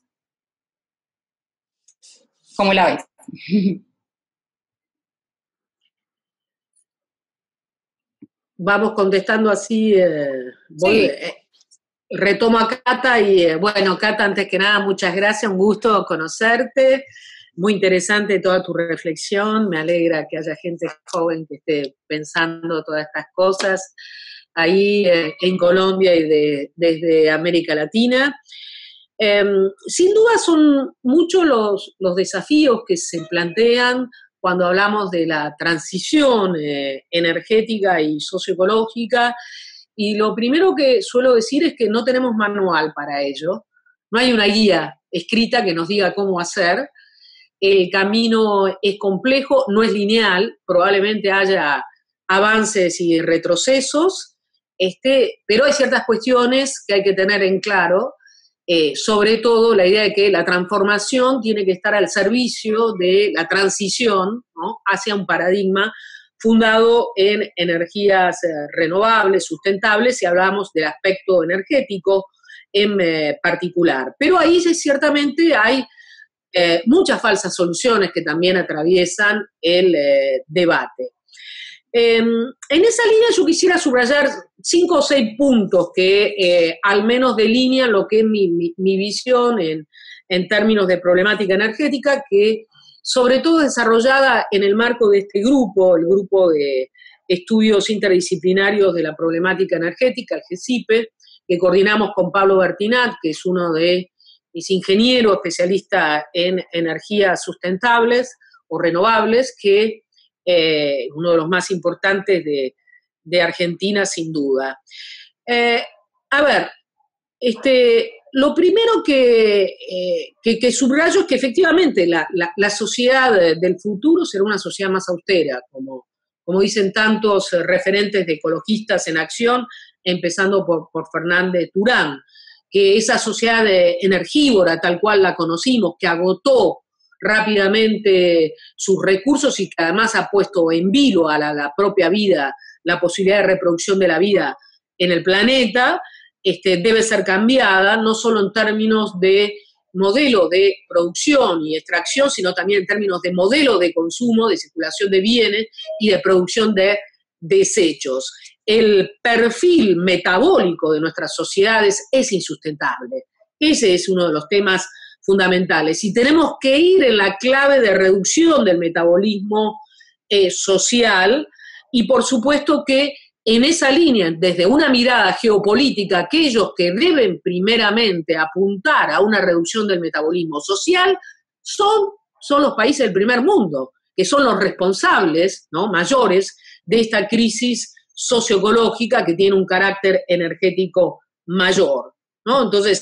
¿Cómo la ves? Vamos contestando así, eh, voy, Sí. eh, retomo a Cata y eh, bueno, Cata, antes que nada, muchas gracias, un gusto conocerte, muy interesante toda tu reflexión, me alegra que haya gente joven que esté pensando todas estas cosas ahí eh, en Colombia y de, desde América Latina. Eh, sin duda son muchos los, los desafíos que se plantean cuando hablamos de la transición eh, energética y socioecológica, y lo primero que suelo decir es que no tenemos manual para ello, no hay una guía escrita que nos diga cómo hacer, el camino es complejo, no es lineal, probablemente haya avances y retrocesos, este, pero hay ciertas cuestiones que hay que tener en claro, eh, sobre todo la idea de que la transformación tiene que estar al servicio de la transición, ¿no?, hacia un paradigma fundado en energías eh, renovables, sustentables, si hablamos del aspecto energético en eh, particular. Pero ahí sí, ciertamente hay eh, muchas falsas soluciones que también atraviesan el eh, debate. Eh, en esa línea yo quisiera subrayar cinco o seis puntos que eh, al menos delinean lo que es mi, mi, mi visión en, en términos de problemática energética, que sobre todo desarrollada en el marco de este grupo, el grupo de estudios interdisciplinarios de la problemática energética, el GESIPE, que coordinamos con Pablo Bertinat, que es uno de mis ingenieros especialistas en energías sustentables o renovables, que eh, uno de los más importantes de, de Argentina, sin duda. Eh, a ver, este, lo primero que, eh, que, que subrayo es que efectivamente la, la, la sociedad del futuro será una sociedad más austera, como, como dicen tantos referentes de ecologistas en acción, empezando por, por Fernández Durán, que esa sociedad energívora, tal cual la conocimos, que agotó rápidamente sus recursos y que además ha puesto en vilo a la, la propia vida, la posibilidad de reproducción de la vida en el planeta, este, debe ser cambiada, no solo en términos de modelo de producción y extracción, sino también en términos de modelo de consumo, de circulación de bienes y de producción de desechos. El perfil metabólico de nuestras sociedades es insustentable. Ese es uno de los temas fundamentales. Y tenemos que ir en la clave de reducción del metabolismo eh, social y por supuesto que en esa línea, desde una mirada geopolítica, aquellos que deben primeramente apuntar a una reducción del metabolismo social son, son los países del primer mundo, que son los responsables, ¿no?, mayores de esta crisis socioecológica que tiene un carácter energético mayor, ¿no? Entonces,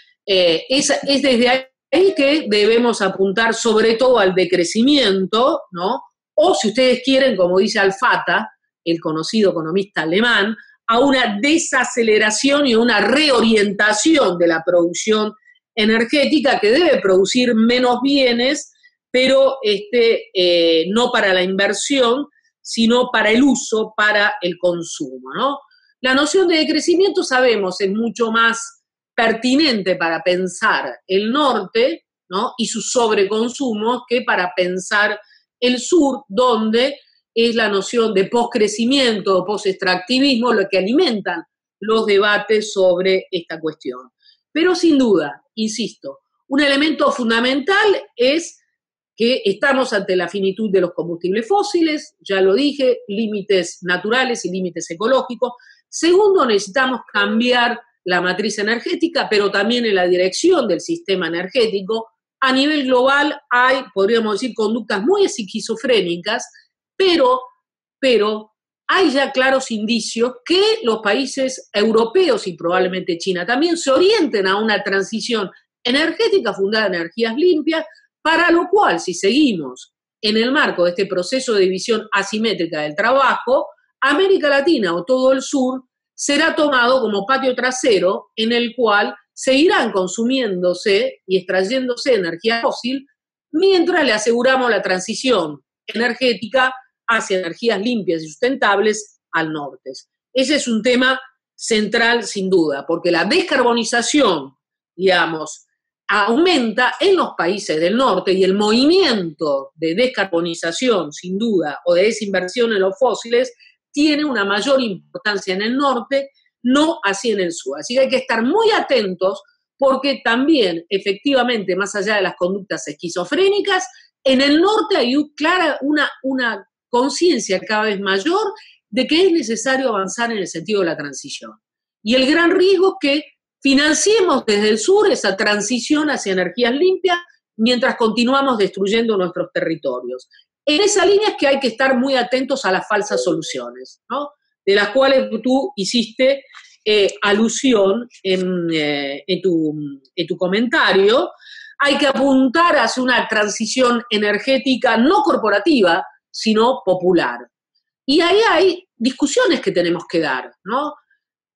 eh, es, es desde ahí que debemos apuntar sobre todo al decrecimiento, ¿no? O si ustedes quieren, como dice Al-Fatah, el conocido economista alemán, a una desaceleración y una reorientación de la producción energética que debe producir menos bienes, pero este, eh, no para la inversión, sino para el uso, para el consumo, ¿no? La noción de decrecimiento, sabemos, es mucho más pertinente para pensar el norte, ¿no?, y su sobreconsumo que para pensar el sur, donde es la noción de poscrecimiento o posextractivismo lo que alimentan los debates sobre esta cuestión. Pero sin duda, insisto, un elemento fundamental es que estamos ante la finitud de los combustibles fósiles, ya lo dije, límites naturales y límites ecológicos. Segundo, necesitamos cambiar la matriz energética, pero también en la dirección del sistema energético. A nivel global hay, podríamos decir, conductas muy esquizofrénicas, pero, pero hay ya claros indicios que los países europeos y probablemente China también se orienten a una transición energética fundada en energías limpias, para lo cual, si seguimos en el marco de este proceso de división asimétrica del trabajo, América Latina o todo el sur será tomado como patio trasero en el cual seguirán consumiéndose y extrayéndose energía fósil mientras le aseguramos la transición energética hacia energías limpias y sustentables al norte. Ese es un tema central sin duda, porque la descarbonización, digamos, aumenta en los países del norte y el movimiento de descarbonización, sin duda, o de desinversión en los fósiles, tiene una mayor importancia en el norte, no así en el sur. Así que hay que estar muy atentos porque también, efectivamente, más allá de las conductas esquizofrénicas, en el norte hay clara una, una conciencia cada vez mayor de que es necesario avanzar en el sentido de la transición. Y el gran riesgo es que financiemos desde el sur esa transición hacia energías limpias mientras continuamos destruyendo nuestros territorios. En esa línea es que hay que estar muy atentos a las falsas soluciones, ¿no?, de las cuales tú hiciste eh, alusión en, eh, en, tu, en tu comentario. Hay que apuntar hacia una transición energética no corporativa, sino popular. Y ahí hay discusiones que tenemos que dar, ¿no?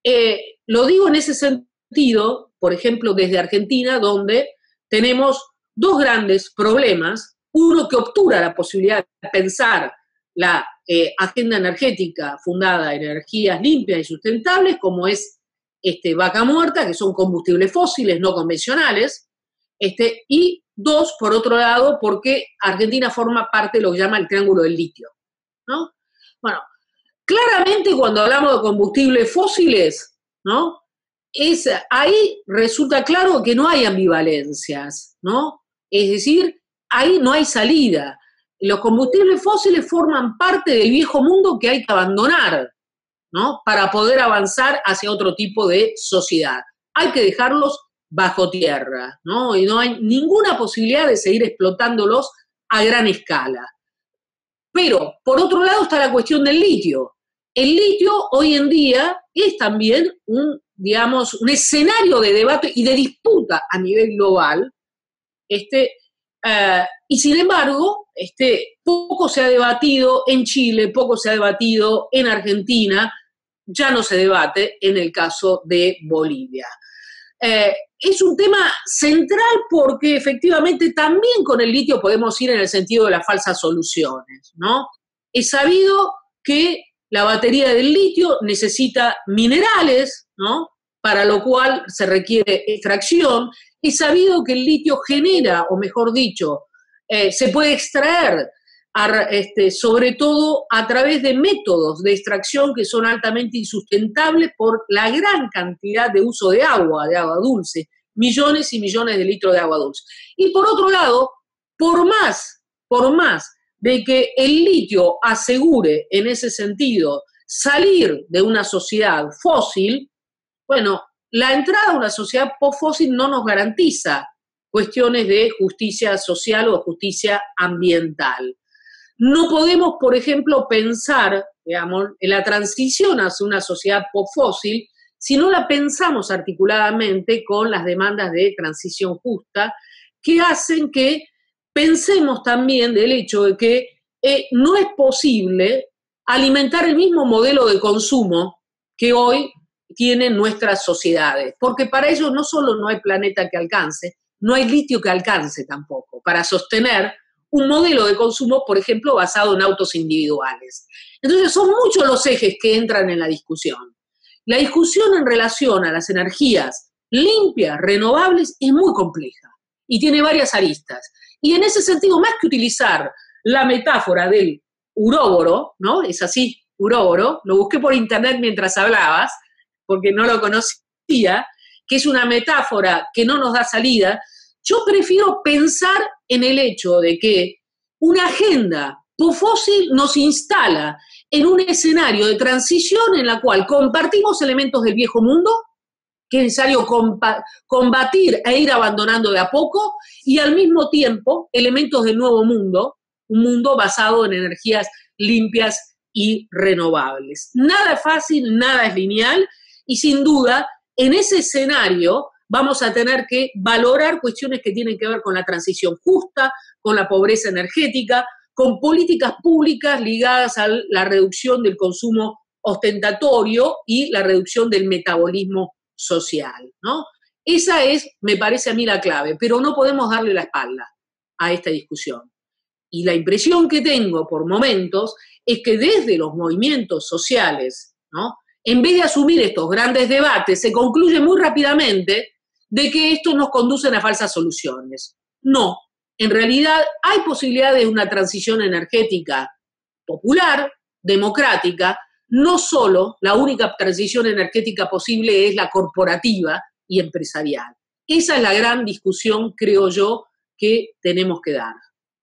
Eh, lo digo en ese sentido, por ejemplo, desde Argentina, donde tenemos dos grandes problemas. Uno que obtura la posibilidad de pensar la eh, agenda energética fundada en energías limpias y sustentables, como es este, vaca muerta, que son combustibles fósiles no convencionales, este, y dos, por otro lado, porque Argentina forma parte de lo que llama el triángulo del litio, ¿no? Bueno, claramente cuando hablamos de combustibles fósiles, ¿no? Es, ahí resulta claro que no hay ambivalencias, ¿no? Es decir, ahí no hay salida. Los combustibles fósiles forman parte del viejo mundo que hay que abandonar, ¿no? Para poder avanzar hacia otro tipo de sociedad. Hay que dejarlos bajo tierra, ¿no? Y no hay ninguna posibilidad de seguir explotándolos a gran escala. Pero, por otro lado, está la cuestión del litio. El litio hoy en día es también un, digamos, un escenario de debate y de disputa a nivel global, este, uh, y sin embargo, este, poco se ha debatido en Chile, poco se ha debatido en Argentina, ya no se debate en el caso de Bolivia. Eh, es un tema central porque efectivamente también con el litio podemos ir en el sentido de las falsas soluciones, ¿no? Es sabido que la batería del litio necesita minerales, ¿no? Para lo cual se requiere extracción. Es sabido que el litio genera, o mejor dicho, eh, se puede extraer a, este, sobre todo a través de métodos de extracción que son altamente insustentables por la gran cantidad de uso de agua, de agua dulce, millones y millones de litros de agua dulce. Y por otro lado, por más, por más de que el litio asegure en ese sentido salir de una sociedad fósil, bueno, la entrada a una sociedad post-fósil no nos garantiza cuestiones de justicia social o justicia ambiental. No podemos, por ejemplo, pensar, digamos, en la transición hacia una sociedad post-fósil si no la pensamos articuladamente con las demandas de transición justa que hacen que pensemos también del hecho de que eh, no es posible alimentar el mismo modelo de consumo que hoy tienen nuestras sociedades, porque para ello no solo no hay planeta que alcance, no hay litio que alcance tampoco, para sostener un modelo de consumo, por ejemplo, basado en autos individuales. Entonces son muchos los ejes que entran en la discusión. La discusión en relación a las energías limpias, renovables, es muy compleja y tiene varias aristas. Y en ese sentido, más que utilizar la metáfora del uróboro, ¿no? Es así, uróboro, lo busqué por internet mientras hablabas, porque no lo conocía, que es una metáfora que no nos da salida. Yo prefiero pensar en el hecho de que una agenda post-fósil nos instala en un escenario de transición en la cual compartimos elementos del viejo mundo, que es necesario combatir e ir abandonando de a poco, y al mismo tiempo elementos del nuevo mundo, un mundo basado en energías limpias y renovables. Nada es fácil, nada es lineal, y sin duda, en ese escenario vamos a tener que valorar cuestiones que tienen que ver con la transición justa, con la pobreza energética, con políticas públicas ligadas a la reducción del consumo ostentatorio y la reducción del metabolismo social, ¿no? Esa es, me parece a mí, la clave, pero no podemos darle la espalda a esta discusión. Y la impresión que tengo por momentos es que desde los movimientos sociales, ¿no?, en vez de asumir estos grandes debates, se concluye muy rápidamente de que estos nos conducen a falsas soluciones. No, en realidad hay posibilidades de una transición energética popular, democrática. No solo la única transición energética posible es la corporativa y empresarial. Esa es la gran discusión, creo yo, que tenemos que dar.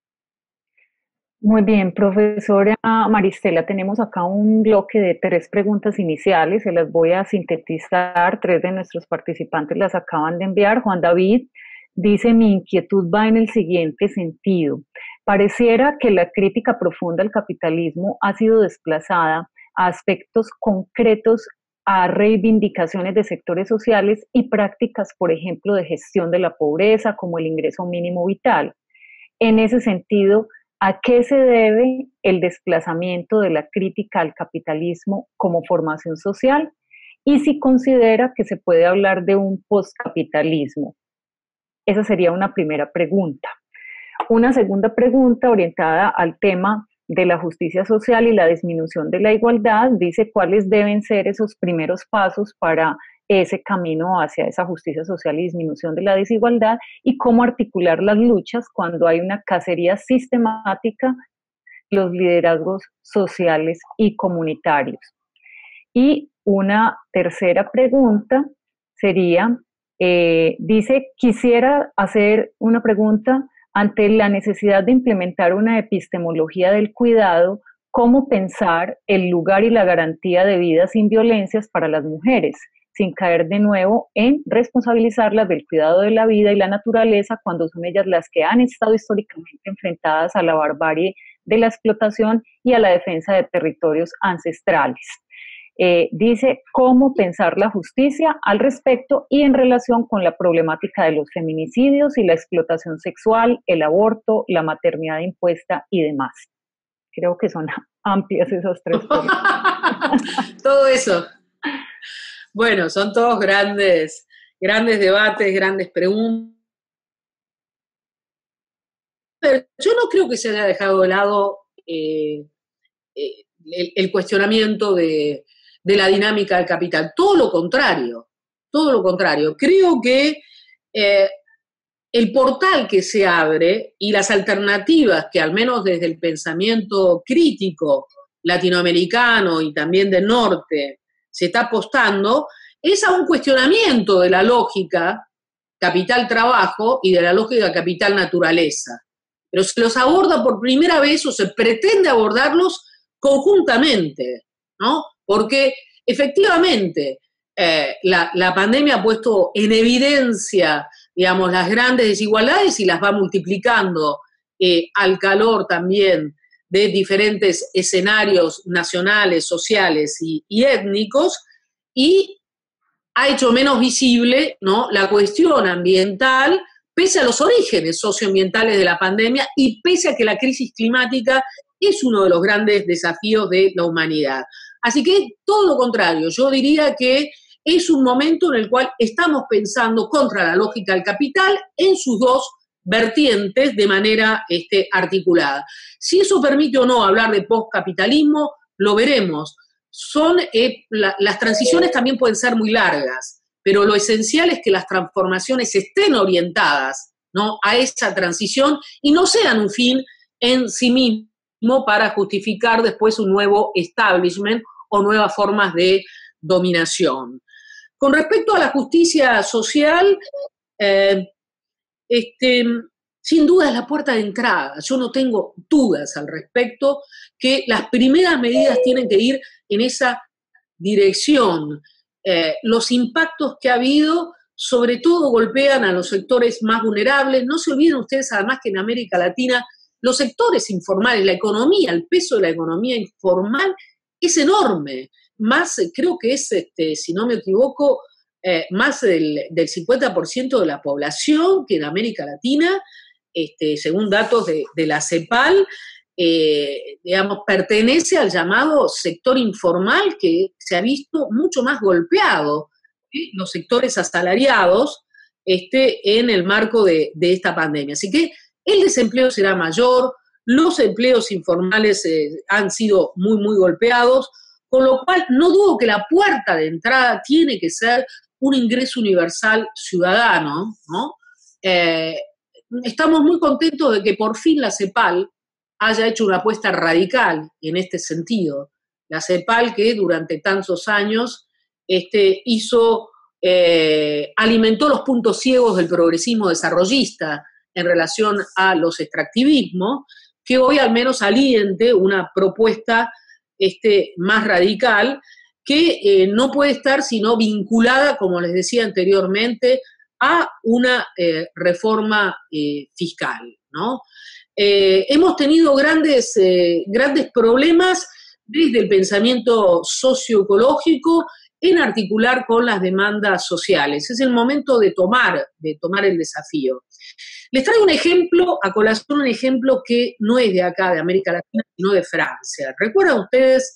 Muy bien, profesora Maristela, tenemos acá un bloque de tres preguntas iniciales, se las voy a sintetizar, tres de nuestros participantes las acaban de enviar. Juan David dice: mi inquietud va en el siguiente sentido. Pareciera que la crítica profunda al capitalismo ha sido desplazada a aspectos concretos, a reivindicaciones de sectores sociales y prácticas, por ejemplo, de gestión de la pobreza, como el ingreso mínimo vital. En ese sentido, ¿a qué se debe el desplazamiento de la crítica al capitalismo como formación social? y si considera que se puede hablar de un postcapitalismo. Esa sería una primera pregunta. Una segunda pregunta orientada al tema de la justicia social y la disminución de la igualdad dice cuáles deben ser esos primeros pasos para ese camino hacia esa justicia social y disminución de la desigualdad y cómo articular las luchas cuando hay una cacería sistemática de los liderazgos sociales y comunitarios. Y una tercera pregunta sería, eh, dice, quisiera hacer una pregunta ante la necesidad de implementar una epistemología del cuidado, cómo pensar el lugar y la garantía de vida sin violencias para las mujeres, sin caer de nuevo en responsabilizarlas del cuidado de la vida y la naturaleza cuando son ellas las que han estado históricamente enfrentadas a la barbarie de la explotación y a la defensa de territorios ancestrales. Eh, dice cómo pensar la justicia al respecto y en relación con la problemática de los feminicidios y la explotación sexual, el aborto, la maternidad impuesta y demás. Creo que son amplias esas tres preguntas. Todo eso. Bueno, son todos grandes, grandes debates, grandes preguntas. Pero yo no creo que se haya dejado de lado eh, eh, el, el cuestionamiento de, de la dinámica del capital. Todo lo contrario, todo lo contrario. Creo que eh, el portal que se abre y las alternativas que al menos desde el pensamiento crítico latinoamericano y también del norte se está apostando, es a un cuestionamiento de la lógica capital-trabajo y de la lógica capital-naturaleza. Pero se los aborda por primera vez o se pretende abordarlos conjuntamente, ¿no? Porque efectivamente eh, la, la pandemia ha puesto en evidencia, digamos, las grandes desigualdades y las va multiplicando eh, al calor también de diferentes escenarios nacionales, sociales y, y étnicos, y ha hecho menos visible, ¿no?, la cuestión ambiental, pese a los orígenes socioambientales de la pandemia y pese a que la crisis climática es uno de los grandes desafíos de la humanidad. Así que todo lo contrario, yo diría que es un momento en el cual estamos pensando contra la lógica del capital en sus dos vertientes de manera este, articulada. Si eso permite o no hablar de postcapitalismo, lo veremos. Son, eh, la, las transiciones también pueden ser muy largas, pero lo esencial es que las transformaciones estén orientadas, ¿no?, a esa transición y no sean un fin en sí mismo para justificar después un nuevo establishment o nuevas formas de dominación. Con respecto a la justicia social, eh, este, sin duda es la puerta de entrada. Yo no tengo dudas al respecto que las primeras medidas tienen que ir en esa dirección. Eh, los impactos que ha habido sobre todo golpean a los sectores más vulnerables. No se olviden ustedes además que en América Latina los sectores informales, la economía, el peso de la economía informal es enorme. Más, creo que es, este, si no me equivoco, eh, más del, del cincuenta por ciento de la población que en América Latina, este, según datos de, de la CEPAL, eh, digamos, pertenece al llamado sector informal que se ha visto mucho más golpeado, ¿sí?, los sectores asalariados, este, en el marco de, de esta pandemia. Así que el desempleo será mayor, los empleos informales eh, han sido muy, muy golpeados, con lo cual no dudo que la puerta de entrada tiene que ser un ingreso universal ciudadano, ¿no? Eh, estamos muy contentos de que por fin la CEPAL haya hecho una apuesta radical en este sentido. La CEPAL que durante tantos años este, hizo, eh, alimentó los puntos ciegos del progresismo desarrollista en relación a los extractivismos, que hoy al menos aliente una propuesta este, más radical que eh, no puede estar sino vinculada, como les decía anteriormente, a una eh, reforma eh, fiscal, ¿no? Eh, hemos tenido grandes, eh, grandes problemas desde el pensamiento socioecológico en articular con las demandas sociales. Es el momento de tomar, de tomar el desafío. Les traigo un ejemplo, a colación un ejemplo que no es de acá, de América Latina, sino de Francia. ¿Recuerdan ustedes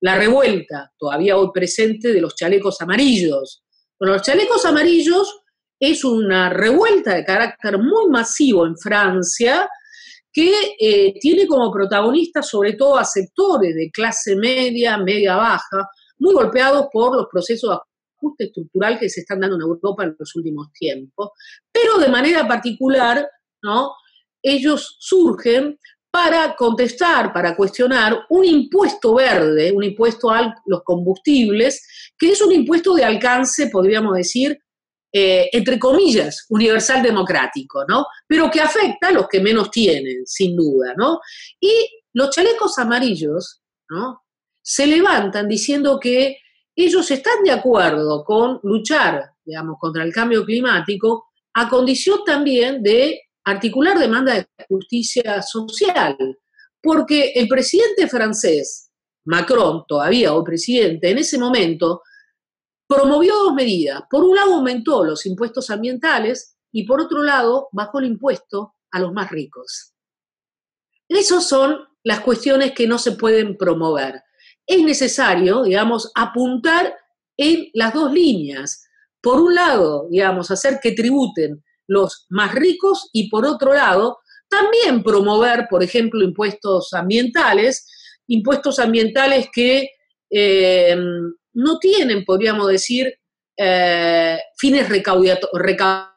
la revuelta, todavía hoy presente, de los chalecos amarillos. Bueno, los chalecos amarillos es una revuelta de carácter muy masivo en Francia, que eh, tiene como protagonistas sobre todo a sectores de clase media, media-baja, muy golpeados por los procesos de ajuste estructural que se están dando en Europa en los últimos tiempos, pero de manera particular, ¿no?, ellos surgen para contestar, para cuestionar un impuesto verde, un impuesto a los combustibles, que es un impuesto de alcance, podríamos decir, eh, entre comillas, universal democrático, ¿no? Pero que afecta a los que menos tienen, sin duda, ¿no? Y los chalecos amarillos, ¿no?, se levantan diciendo que ellos están de acuerdo con luchar, digamos, contra el cambio climático, a condición también de articular demanda de justicia social, porque el presidente francés, Macron, todavía hoy presidente, en ese momento promovió dos medidas. Por un lado aumentó los impuestos ambientales y por otro lado bajó el impuesto a los más ricos. Esas son las cuestiones que no se pueden promover. Es necesario, digamos, apuntar en las dos líneas. Por un lado, digamos, hacer que tributen los más ricos y por otro lado, también promover, por ejemplo, impuestos ambientales, impuestos ambientales que eh, no tienen, podríamos decir, eh, fines recaudatorios,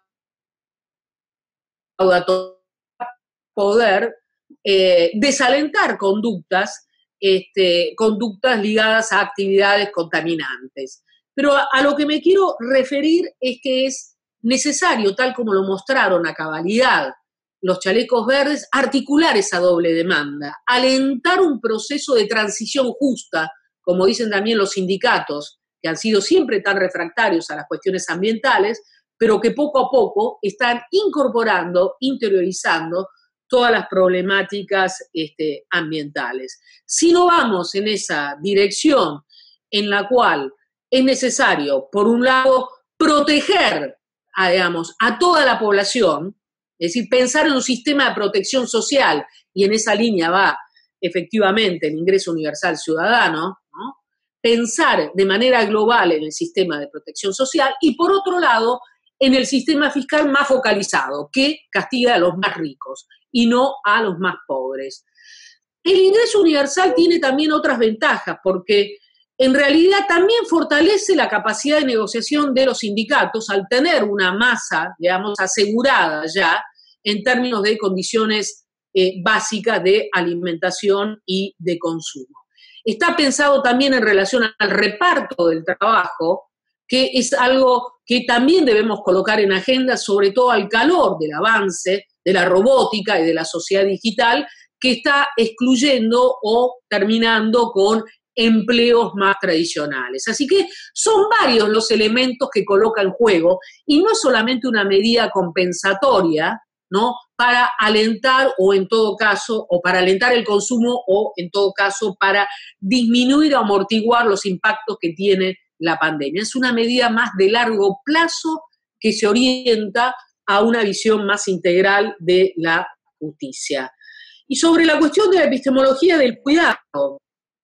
poder eh, desalentar conductas, este, conductas ligadas a actividades contaminantes. Pero a, a lo que me quiero referir es que es necesario, tal como lo mostraron a cabalidad los chalecos verdes, articular esa doble demanda, alentar un proceso de transición justa, como dicen también los sindicatos, que han sido siempre tan refractarios a las cuestiones ambientales, pero que poco a poco están incorporando, interiorizando todas las problemáticas este, ambientales. Si no vamos en esa dirección en la cual es necesario, por un lado, proteger a, digamos, a toda la población, es decir, pensar en un sistema de protección social, y en esa línea va efectivamente el ingreso universal ciudadano, ¿no?, pensar de manera global en el sistema de protección social, y por otro lado, en el sistema fiscal más focalizado, que castiga a los más ricos y no a los más pobres. El ingreso universal tiene también otras ventajas, porque en realidad también fortalece la capacidad de negociación de los sindicatos al tener una masa, digamos, asegurada ya en términos de condiciones eh, básicas de alimentación y de consumo. Está pensado también en relación al reparto del trabajo, que es algo que también debemos colocar en agenda, sobre todo al calor del avance de la robótica y de la sociedad digital, que está excluyendo o terminando con empleos más tradicionales. Así que son varios los elementos que coloca en juego y no es solamente una medida compensatoria, ¿no?, para alentar o en todo caso, o para alentar el consumo o en todo caso para disminuir o amortiguar los impactos que tiene la pandemia. Es una medida más de largo plazo que se orienta a una visión más integral de la justicia. Y sobre la cuestión de la epistemología del cuidado,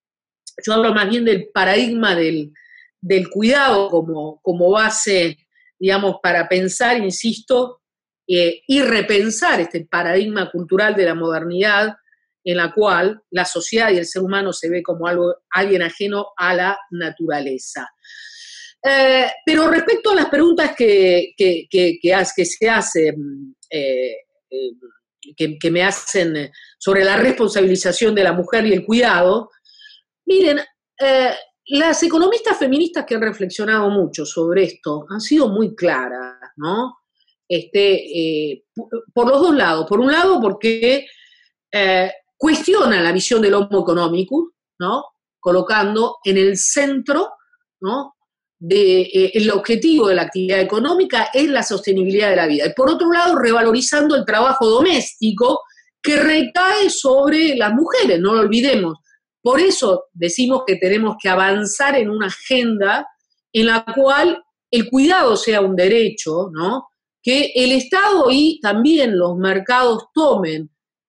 yo hablo más bien del paradigma del, del cuidado como, como base, digamos, para pensar, insisto, eh, y repensar este paradigma cultural de la modernidad en la cual la sociedad y el ser humano se ve como algo, alguien ajeno a la naturaleza. Eh, pero respecto a las preguntas que, que, que, que, que se hacen, eh, eh, que, que me hacen sobre la responsabilización de la mujer y el cuidado, miren, eh, las economistas feministas que han reflexionado mucho sobre esto han sido muy claras, ¿no? Este, eh, por los dos lados. Por un lado, porque eh, cuestionan la visión del homo economicus, ¿no?, colocando en el centro, ¿no?, de, eh, el objetivo de la actividad económica es la sostenibilidad de la vida. Y por otro lado, revalorizando el trabajo doméstico que recae sobre las mujeres, no lo olvidemos. Por eso decimos que tenemos que avanzar en una agenda en la cual el cuidado sea un derecho, ¿no?, que el Estado y también los mercados tomen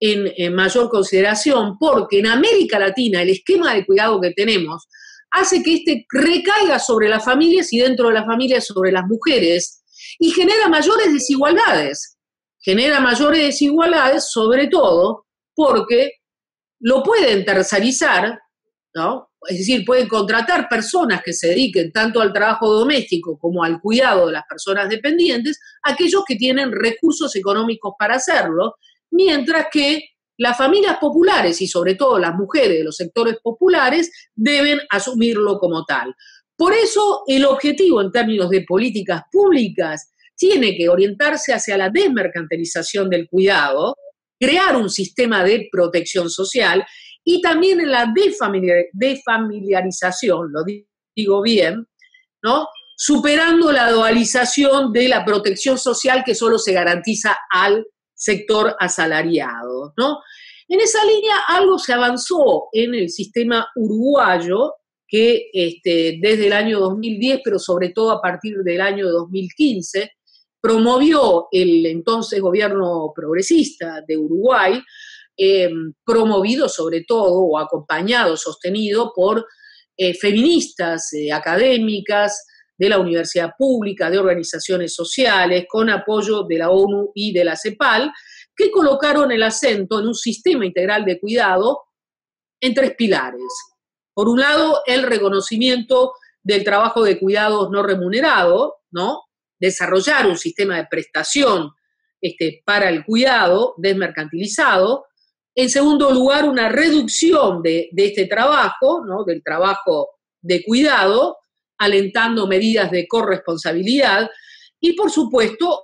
en, en mayor consideración, porque en América Latina el esquema de cuidado que tenemos hace que este recaiga sobre las familias y dentro de las familias sobre las mujeres y genera mayores desigualdades. Genera mayores desigualdades sobre todo porque lo pueden tercerizar, ¿no? Es decir, pueden contratar personas que se dediquen tanto al trabajo doméstico como al cuidado de las personas dependientes, aquellos que tienen recursos económicos para hacerlo, mientras que las familias populares y sobre todo las mujeres de los sectores populares deben asumirlo como tal. Por eso el objetivo en términos de políticas públicas tiene que orientarse hacia la desmercantilización del cuidado, crear un sistema de protección social y también en la defamiliar, defamiliarización, lo digo bien, ¿no? Superando la dualización de la protección social que solo se garantiza al sector asalariado, ¿no? En esa línea algo se avanzó en el sistema uruguayo, que este, desde el año dos mil diez, pero sobre todo a partir del año dos mil quince, promovió el entonces gobierno progresista de Uruguay, eh, promovido sobre todo o acompañado, sostenido por eh, feministas eh, académicas de la universidad pública, de organizaciones sociales, con apoyo de la ONU y de la CEPAL, que colocaron el acento en un sistema integral de cuidado en tres pilares. Por un lado, el reconocimiento del trabajo de cuidados no remunerado, ¿no? Desarrollar un sistema de prestación este, para el cuidado desmercantilizado. En segundo lugar, una reducción de, de este trabajo, ¿no? Del trabajo de cuidado, alentando medidas de corresponsabilidad. Y, por supuesto,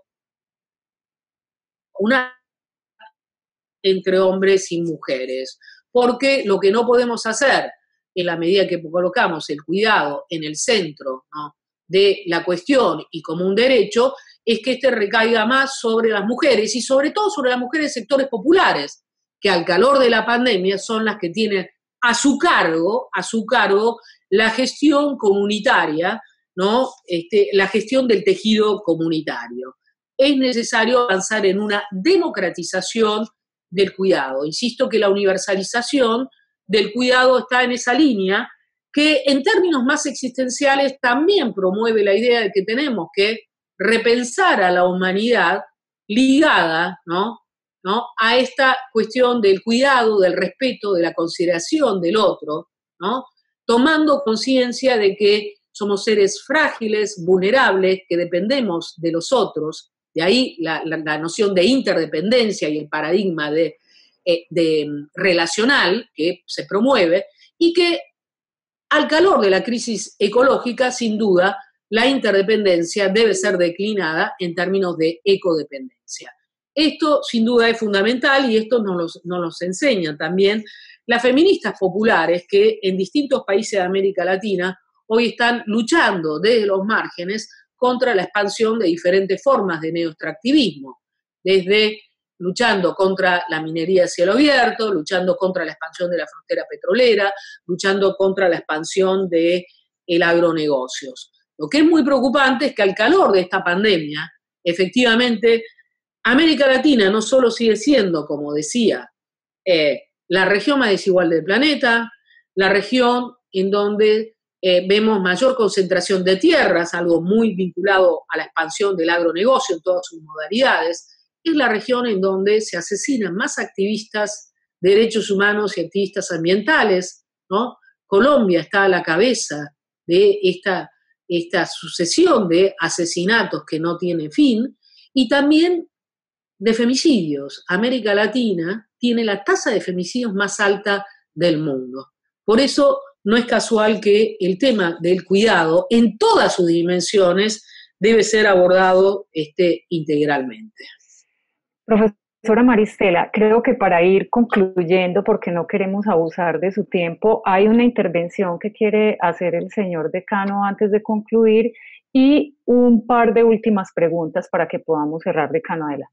una entre hombres y mujeres. Porque lo que no podemos hacer, en la medida que colocamos el cuidado en el centro, ¿no? de la cuestión y como un derecho, es que este recaiga más sobre las mujeres y sobre todo sobre las mujeres de sectores populares, que al calor de la pandemia son las que tienen a su cargo, a su cargo la gestión comunitaria, ¿no? Este, la gestión del tejido comunitario. Es necesario avanzar en una democratización del cuidado. Insisto que la universalización del cuidado está en esa línea, que en términos más existenciales también promueve la idea de que tenemos que repensar a la humanidad ligada, ¿no? ¿no? a esta cuestión del cuidado, del respeto, de la consideración del otro, ¿no? tomando conciencia de que somos seres frágiles, vulnerables, que dependemos de los otros, de ahí la, la, la noción de interdependencia y el paradigma de, eh, de relacional que se promueve, y que al calor de la crisis ecológica, sin duda, la interdependencia debe ser declinada en términos de ecodependencia. Esto, sin duda, es fundamental y esto nos los, nos los enseñan también las feministas populares que en distintos países de América Latina hoy están luchando desde los márgenes contra la expansión de diferentes formas de neoextractivismo, desde luchando contra la minería a cielo abierto, luchando contra la expansión de la frontera petrolera, luchando contra la expansión del agronegocios. Lo que es muy preocupante es que al calor de esta pandemia, efectivamente, América Latina no solo sigue siendo, como decía, eh, la región más desigual del planeta, la región en donde eh, vemos mayor concentración de tierras, algo muy vinculado a la expansión del agronegocio en todas sus modalidades, es la región en donde se asesinan más activistas de derechos humanos y activistas ambientales, ¿no? Colombia está a la cabeza de esta, esta sucesión de asesinatos que no tiene fin, y también de femicidios. América Latina tiene la tasa de femicidios más alta del mundo. Por eso no es casual que el tema del cuidado en todas sus dimensiones debe ser abordado este, integralmente. Profesora Maristela, creo que para ir concluyendo, porque no queremos abusar de su tiempo, hay una intervención que quiere hacer el señor decano antes de concluir y un par de últimas preguntas para que podamos cerrar, decano, adelante.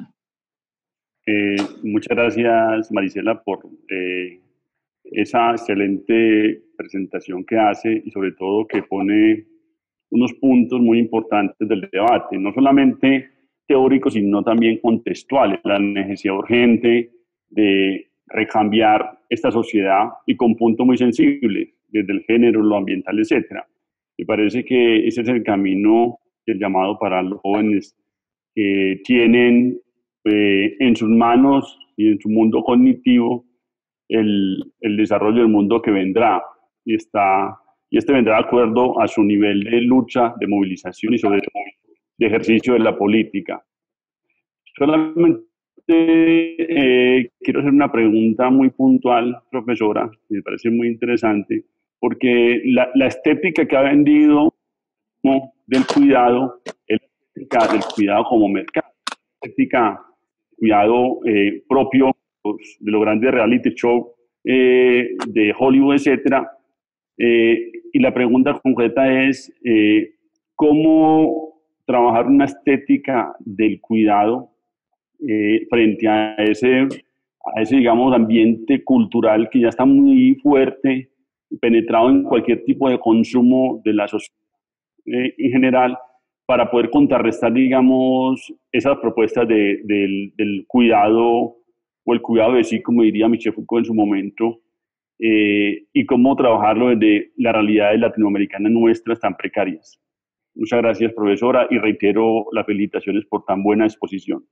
Eh, muchas gracias, Marisela, por eh, esa excelente presentación que hace y sobre todo que pone unos puntos muy importantes del debate, no solamente teóricos, sino también contextuales, la necesidad urgente de recambiar esta sociedad y con puntos muy sensibles, desde el género, lo ambiental, etcétera. Me parece que ese es el camino, el llamado para los jóvenes que tienen eh, en sus manos y en su mundo cognitivo el, el desarrollo del mundo que vendrá. Y, está, y este vendrá de acuerdo a su nivel de lucha, de movilización y sobre todo de ejercicio de la política. Solamente eh, quiero hacer una pregunta muy puntual, profesora, que me parece muy interesante, porque la, la estética que ha vendido, ¿no?, del cuidado es la estética del cuidado como mercado, la estética del cuidado eh, propio de los grandes reality shows eh, de Hollywood, etcétera. Eh, y la pregunta concreta es, eh, ¿cómo trabajar una estética del cuidado eh, frente a ese, a ese, digamos, ambiente cultural que ya está muy fuerte, penetrado en cualquier tipo de consumo de la sociedad eh, en general, para poder contrarrestar, digamos, esas propuestas de, de, del cuidado o el cuidado de sí, como diría Michel Foucault en su momento, eh, y cómo trabajarlo desde las realidades latinoamericanas nuestras tan precarias? Muchas gracias, profesora, y reitero las felicitaciones por tan buena exposición.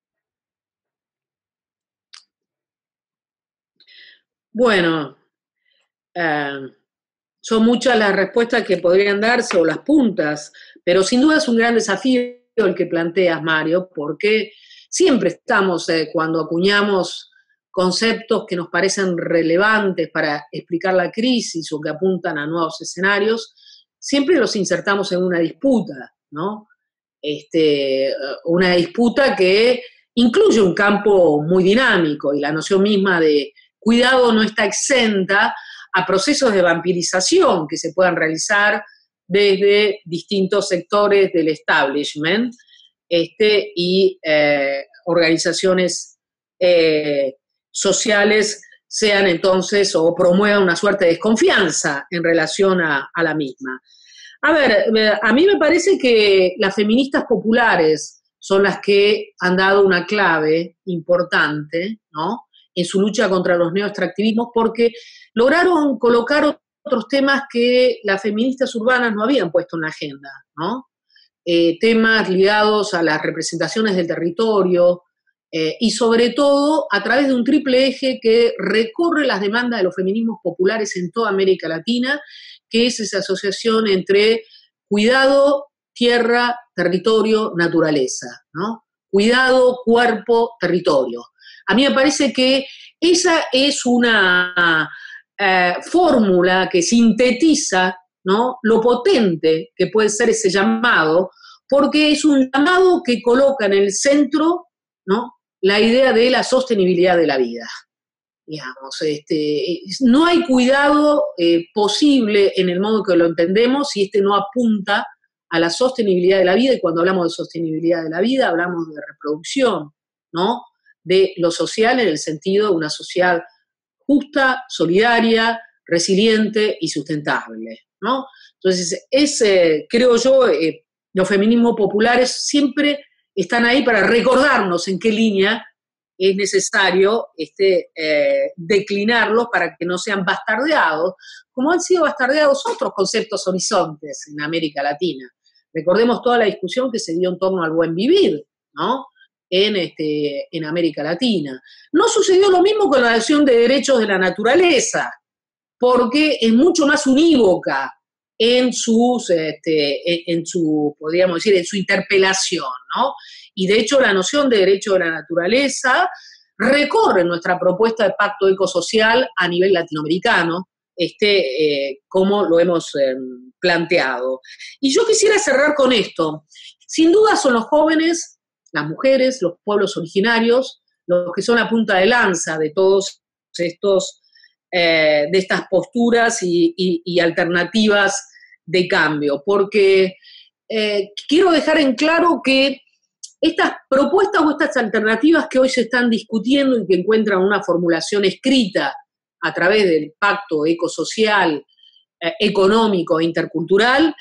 Bueno, eh, son muchas las respuestas que podrían darse o las puntas, pero sin duda es un gran desafío el que planteas, Mario, porque siempre estamos, eh, cuando acuñamos conceptos que nos parecen relevantes para explicar la crisis o que apuntan a nuevos escenarios, siempre los insertamos en una disputa, ¿no? Este, una disputa que incluye un campo muy dinámico y la noción misma de cuidado no está exenta a procesos de vampirización que se puedan realizar desde distintos sectores del establishment este, y eh, organizaciones eh, sociales sean entonces o promuevan una suerte de desconfianza en relación a, a la misma. A ver, a mí me parece que las feministas populares son las que han dado una clave importante, ¿no?, en su lucha contra los neoextractivismos, porque lograron colocar otros temas que las feministas urbanas no habían puesto en la agenda, ¿no? Eh, temas ligados a las representaciones del territorio eh, y sobre todo a través de un triple eje que recorre las demandas de los feminismos populares en toda América Latina, que es esa asociación entre cuidado, tierra, territorio, naturaleza, ¿no? Cuidado, cuerpo, territorio. A mí me parece que esa es una eh, fórmula que sintetiza, ¿no?, lo potente que puede ser ese llamado, porque es un llamado que coloca en el centro, ¿no?, la idea de la sostenibilidad de la vida. Digamos, este, no hay cuidado eh, posible en el modo que lo entendemos si este no apunta a la sostenibilidad de la vida, y cuando hablamos de sostenibilidad de la vida hablamos de reproducción, ¿no?, de lo social en el sentido de una sociedad justa, solidaria, resiliente y sustentable, ¿no? Entonces, es, eh, creo yo, eh, los feminismos populares siempre están ahí para recordarnos en qué línea es necesario este, eh, declinarlos para que no sean bastardeados, como han sido bastardeados otros conceptos horizontes en América Latina. Recordemos toda la discusión que se dio en torno al buen vivir, ¿no?, En, este, en América Latina. No sucedió lo mismo con la noción de derechos de la naturaleza, porque es mucho más unívoca en, sus, este, en su, podríamos decir, en su interpelación, ¿no? Y de hecho la noción de derecho de la naturaleza recorre nuestra propuesta de pacto ecosocial a nivel latinoamericano, este, eh, como lo hemos eh, planteado. Y yo quisiera cerrar con esto. Sin duda son los jóvenes, las mujeres, los pueblos originarios, los que son la punta de lanza de todos estos, eh, de estas posturas y, y, y alternativas de cambio, porque eh, quiero dejar en claro que estas propuestas o estas alternativas que hoy se están discutiendo y que encuentran una formulación escrita a través del pacto ecosocial, eh, económico e intercultural,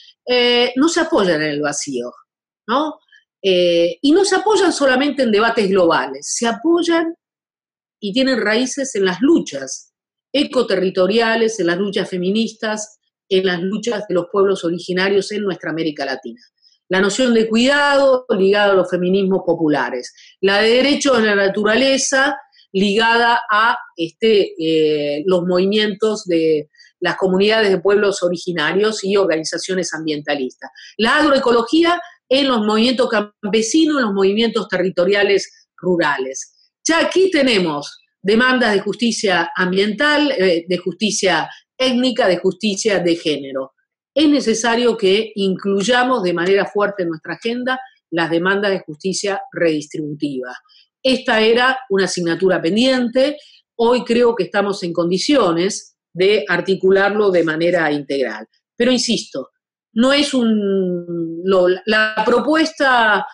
eh, no se apoyan en el vacío, ¿no? Eh, y no se apoyan solamente en debates globales, se apoyan y tienen raíces en las luchas ecoterritoriales, en las luchas feministas, en las luchas de los pueblos originarios en nuestra América Latina. La noción de cuidado ligada a los feminismos populares, la de derecho a la naturaleza ligada a este, eh, los movimientos de las comunidades de pueblos originarios y organizaciones ambientalistas. La agroecología en los movimientos campesinos, en los movimientos territoriales rurales. Ya aquí tenemos demandas de justicia ambiental, eh, de justicia étnica, de justicia de género. Es necesario que incluyamos de manera fuerte en nuestra agenda las demandas de justicia redistributiva. Esta era una asignatura pendiente, hoy creo que estamos en condiciones de articularlo de manera integral. Pero insisto, no es un... Lo, la propuesta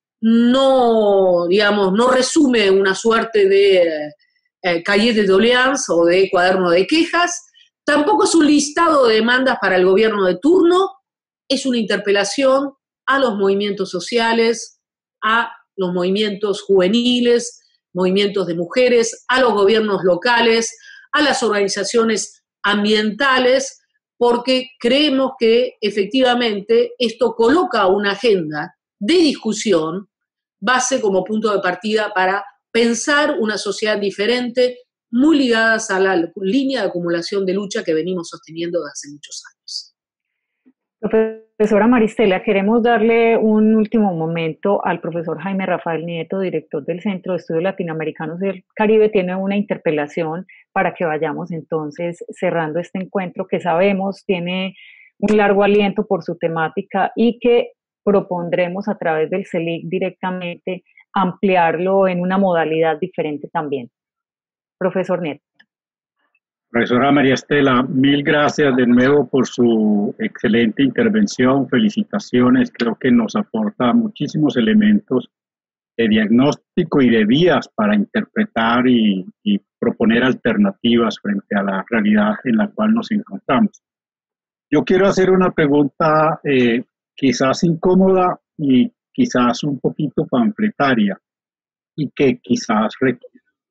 no, digamos, no resume una suerte de eh, cahier de doléances o de cuaderno de quejas, tampoco es un listado de demandas para el gobierno de turno, es una interpelación a los movimientos sociales, a los movimientos juveniles, movimientos de mujeres, a los gobiernos locales, a las organizaciones ambientales, porque creemos que efectivamente esto coloca una agenda de discusión, base como punto de partida para pensar una sociedad diferente, muy ligadas a la línea de acumulación de lucha que venimos sosteniendo desde hace muchos años. Profesora Maristela, queremos darle un último momento al profesor Jaime Rafael Nieto, director del Centro de Estudios Latinoamericanos del Caribe. Tiene una interpelación para que vayamos entonces cerrando este encuentro que sabemos tiene un largo aliento por su temática y que propondremos a través del CELIC directamente ampliarlo en una modalidad diferente también. Profesor Nieto. Profesora María Estela, mil gracias de nuevo por su excelente intervención, felicitaciones, creo que nos aporta muchísimos elementos de diagnóstico y de vías para interpretar y, y proponer alternativas frente a la realidad en la cual nos encontramos. Yo quiero hacer una pregunta eh, quizás incómoda y quizás un poquito panfletaria y que quizás requiere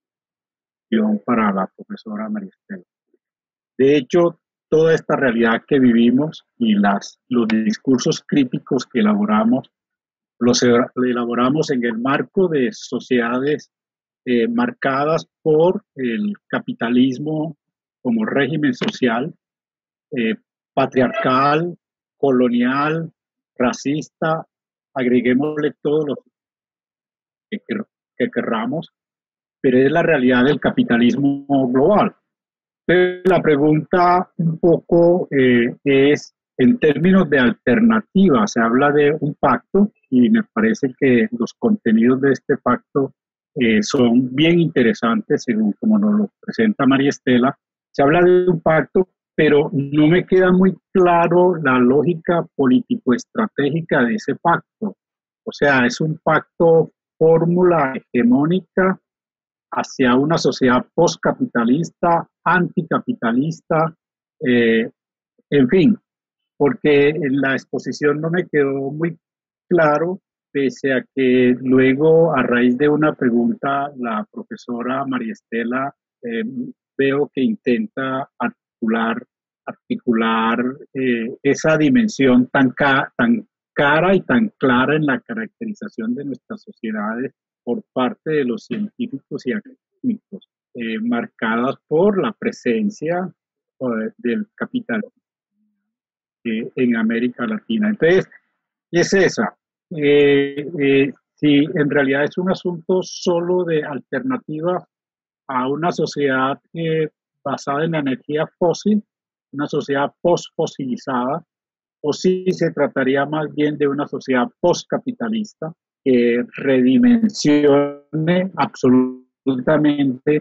para la profesora María Estela. De hecho, toda esta realidad que vivimos y las, los discursos críticos que elaboramos, los elaboramos en el marco de sociedades eh, marcadas por el capitalismo como régimen social, eh, patriarcal, colonial, racista, agreguémosle todos los que, que querramos, pero es la realidad del capitalismo global. Entonces, la pregunta un poco eh, es, en términos de alternativa, se habla de un pacto y me parece que los contenidos de este pacto eh, son bien interesantes, según como nos lo presenta María Estela. Se habla de un pacto, pero no me queda muy claro la lógica político-estratégica de ese pacto. O sea, es un pacto fórmula hegemónica hacia una sociedad postcapitalista, anticapitalista, eh, en fin, porque en la exposición no me quedó muy claro, pese a que luego, a raíz de una pregunta, la profesora María Estela eh, veo que intenta articular, articular eh, esa dimensión tan, ca tan cara y tan clara en la caracterización de nuestras sociedades por parte de los científicos y académicos, eh, marcadas por la presencia eh, del capital eh, en América Latina. Entonces, es esa. Eh, eh, si en realidad es un asunto solo de alternativa a una sociedad eh, basada en la energía fósil, una sociedad post-fosilizada, o si se trataría más bien de una sociedad postcapitalista, que redimensione absolutamente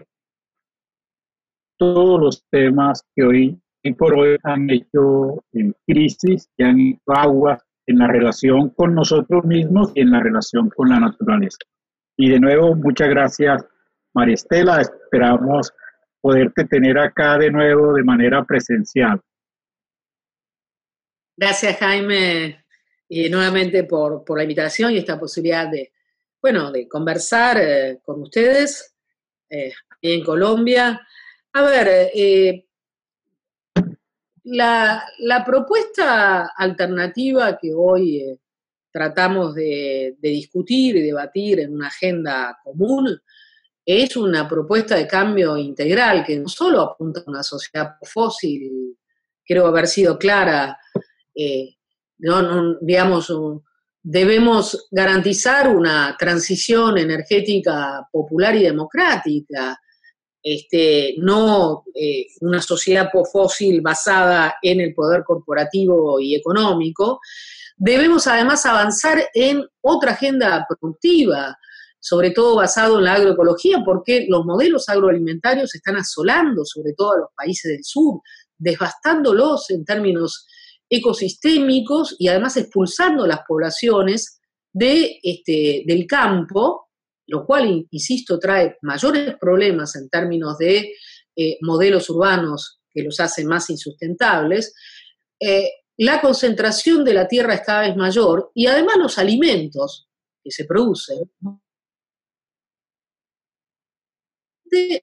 todos los temas que hoy por hoy han hecho en crisis, que han hecho aguas en la relación con nosotros mismos y en la relación con la naturaleza. Y de nuevo, muchas gracias, María Estela. Esperamos poderte tener acá de nuevo de manera presencial. Gracias, Jaime. Y nuevamente por, por la invitación y esta posibilidad de, bueno, de conversar eh, con ustedes. Eh, en Colombia. A ver, eh, la, la propuesta alternativa que hoy eh, tratamos de, de discutir y debatir en una agenda común es una propuesta de cambio integral que no solo apunta a una sociedad fósil, creo haber sido clara, eh, no, no, digamos, un, debemos garantizar una transición energética popular y democrática, este, no eh, una sociedad fósil basada en el poder corporativo y económico. Debemos además avanzar en otra agenda productiva, sobre todo basado en la agroecología, porque los modelos agroalimentarios están asolando sobre todo a los países del sur, devastándolos en términos ecosistémicos y además expulsando las poblaciones de, este, del campo, lo cual, insisto, trae mayores problemas en términos de eh, modelos urbanos que los hacen más insustentables. Eh, la concentración de la tierra es cada vez mayor y además los alimentos que se producen de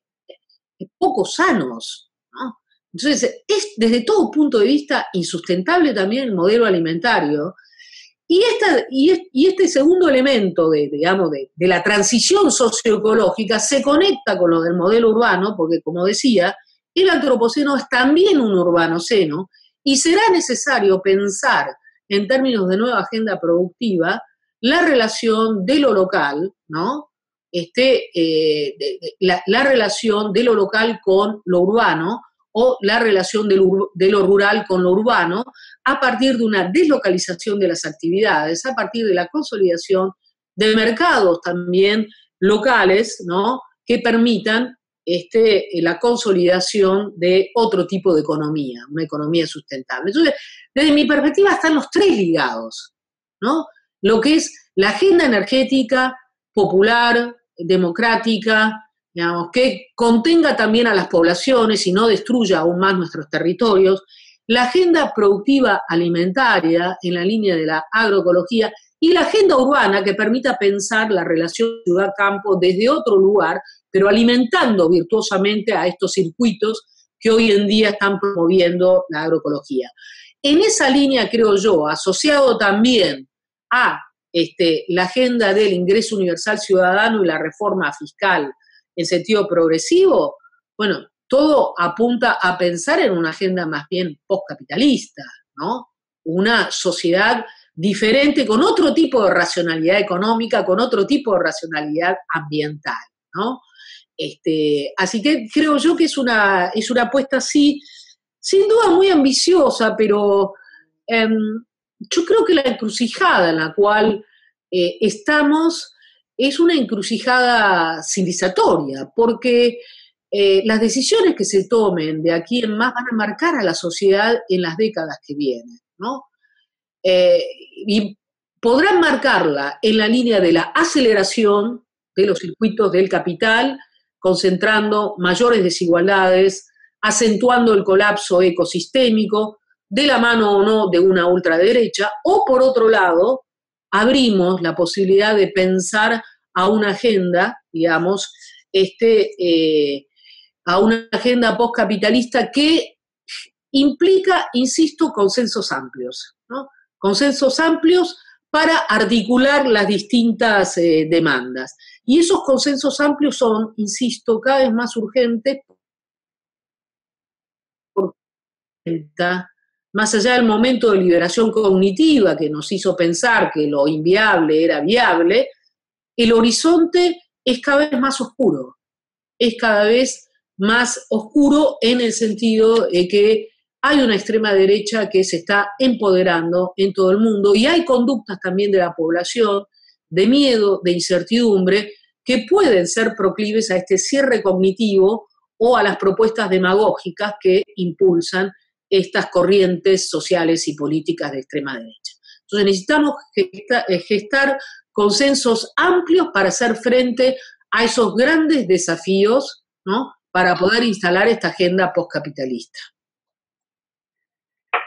poco sanos, ¿no? Entonces, es desde todo punto de vista insustentable también el modelo alimentario. Y, esta, y, es, y este segundo elemento de, digamos, de, de la transición socioecológica se conecta con lo del modelo urbano, porque como decía, el antropoceno es también un urbanoceno, y será necesario pensar en términos de nueva agenda productiva la relación de lo local, ¿no? Este, eh, de, de, la, la relación de lo local con lo urbano, o la relación de lo, de lo rural con lo urbano, a partir de una deslocalización de las actividades, a partir de la consolidación de mercados también locales, ¿no? Que permitan este, la consolidación de otro tipo de economía, una economía sustentable. Entonces, desde mi perspectiva están los tres ligados, ¿no? Lo que es la agenda energética popular, democrática, digamos, que contenga también a las poblaciones y no destruya aún más nuestros territorios, la agenda productiva alimentaria en la línea de la agroecología y la agenda urbana que permita pensar la relación ciudad-campo desde otro lugar, pero alimentando virtuosamente a estos circuitos que hoy en día están promoviendo la agroecología. En esa línea, creo yo, asociado también a este, la agenda del ingreso universal ciudadano y la reforma fiscal en sentido progresivo, bueno, todo apunta a pensar en una agenda más bien postcapitalista, ¿no? Una sociedad diferente, con otro tipo de racionalidad económica, con otro tipo de racionalidad ambiental, ¿no? Este, así que creo yo que es una, es una apuesta, sí, sin duda muy ambiciosa, pero eh, yo creo que la encrucijada en la cual eh, estamos es una encrucijada civilizatoria, porque eh, las decisiones que se tomen de aquí en más van a marcar a la sociedad en las décadas que vienen, ¿no? Eh, y podrán marcarla en la línea de la aceleración de los circuitos del capital, concentrando mayores desigualdades, acentuando el colapso ecosistémico, de la mano o no de una ultraderecha, o por otro lado, abrimos la posibilidad de pensar a una agenda, digamos, este, eh, a una agenda postcapitalista que implica, insisto, consensos amplios, ¿no? Consensos amplios para articular las distintas eh, demandas. Y esos consensos amplios son, insisto, cada vez más urgentes, porque más allá del momento de liberación cognitiva que nos hizo pensar que lo inviable era viable, el horizonte es cada vez más oscuro, es cada vez más oscuro en el sentido de que hay una extrema derecha que se está empoderando en todo el mundo y hay conductas también de la población de miedo, de incertidumbre, que pueden ser proclives a este cierre cognitivo o a las propuestas demagógicas que impulsan estas corrientes sociales y políticas de extrema derecha. Entonces necesitamos gestar, gestar consensos amplios para hacer frente a esos grandes desafíos, ¿no? Para poder instalar esta agenda postcapitalista.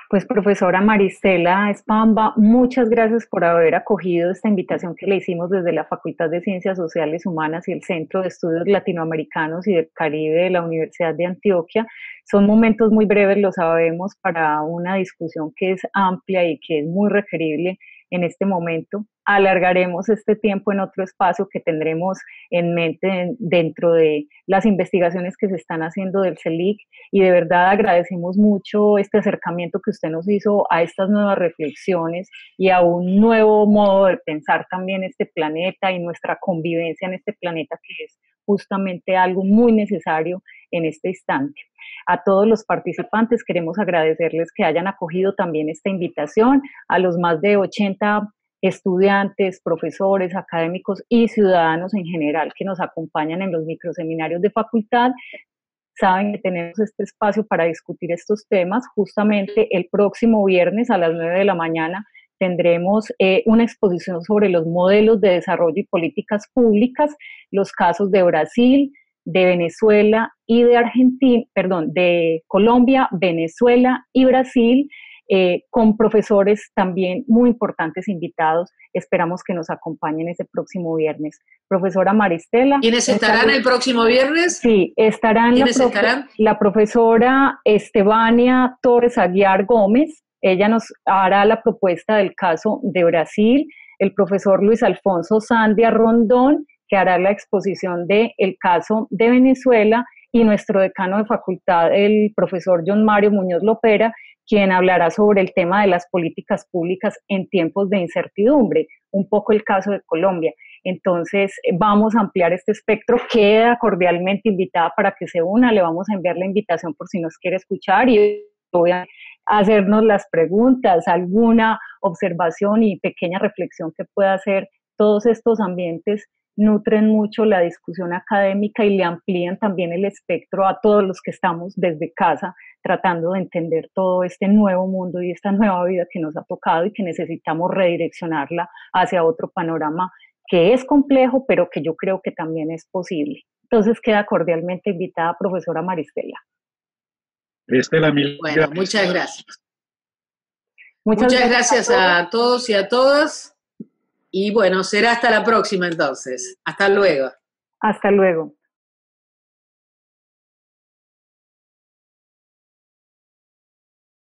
Pues profesora Maristela Espamba, muchas gracias por haber acogido esta invitación que le hicimos desde la Facultad de Ciencias Sociales Humanas y el Centro de Estudios Latinoamericanos y del Caribe de la Universidad de Antioquia. Son momentos muy breves, lo sabemos, para una discusión que es amplia y que es muy requerible en este momento. Alargaremos este tiempo en otro espacio que tendremos en mente dentro de las investigaciones que se están haciendo del CELIC, y de verdad agradecemos mucho este acercamiento que usted nos hizo a estas nuevas reflexiones y a un nuevo modo de pensar también este planeta y nuestra convivencia en este planeta, que es justamente algo muy necesario en este instante. A todos los participantes queremos agradecerles que hayan acogido también esta invitación, a los más de ochenta estudiantes, profesores, académicos y ciudadanos en general que nos acompañan en los microseminarios de facultad. Saben que tenemos este espacio para discutir estos temas. Justamente el próximo viernes a las nueve de la mañana tendremos eh, una exposición sobre los modelos de desarrollo y políticas públicas, los casos de Brasil, de Venezuela y de Argentina, perdón, de Colombia, Venezuela y Brasil, eh, con profesores también muy importantes invitados. Esperamos que nos acompañen ese próximo viernes. Profesora Maristela. ¿Quiénes estarán el próximo viernes? Sí, estarán, ¿Quiénes la, profe estarán? La profesora Estebania Torres Aguiar Gómez. Ella nos hará la propuesta del caso de Brasil. El profesor Luis Alfonso Sandia Rondón, que hará la exposición del caso de Venezuela, y nuestro decano de facultad, el profesor John Mario Muñoz Lopera, quien hablará sobre el tema de las políticas públicas en tiempos de incertidumbre, un poco el caso de Colombia. Entonces, vamos a ampliar este espectro. Queda cordialmente invitada para que se una. Le vamos a enviar la invitación por si nos quiere escuchar y voy a hacernos las preguntas, alguna observación y pequeña reflexión que pueda hacer. Todos estos ambientes nutren mucho la discusión académica y le amplían también el espectro a todos los que estamos desde casa tratando de entender todo este nuevo mundo y esta nueva vida que nos ha tocado y que necesitamos redireccionarla hacia otro panorama que es complejo, pero que yo creo que también es posible. Entonces queda cordialmente invitada profesora Maristela. Maristela, mil bueno, gracias. muchas gracias. Muchas, muchas gracias, gracias a, a todos y a todas. Y bueno, será hasta la próxima entonces. Hasta luego. Hasta luego.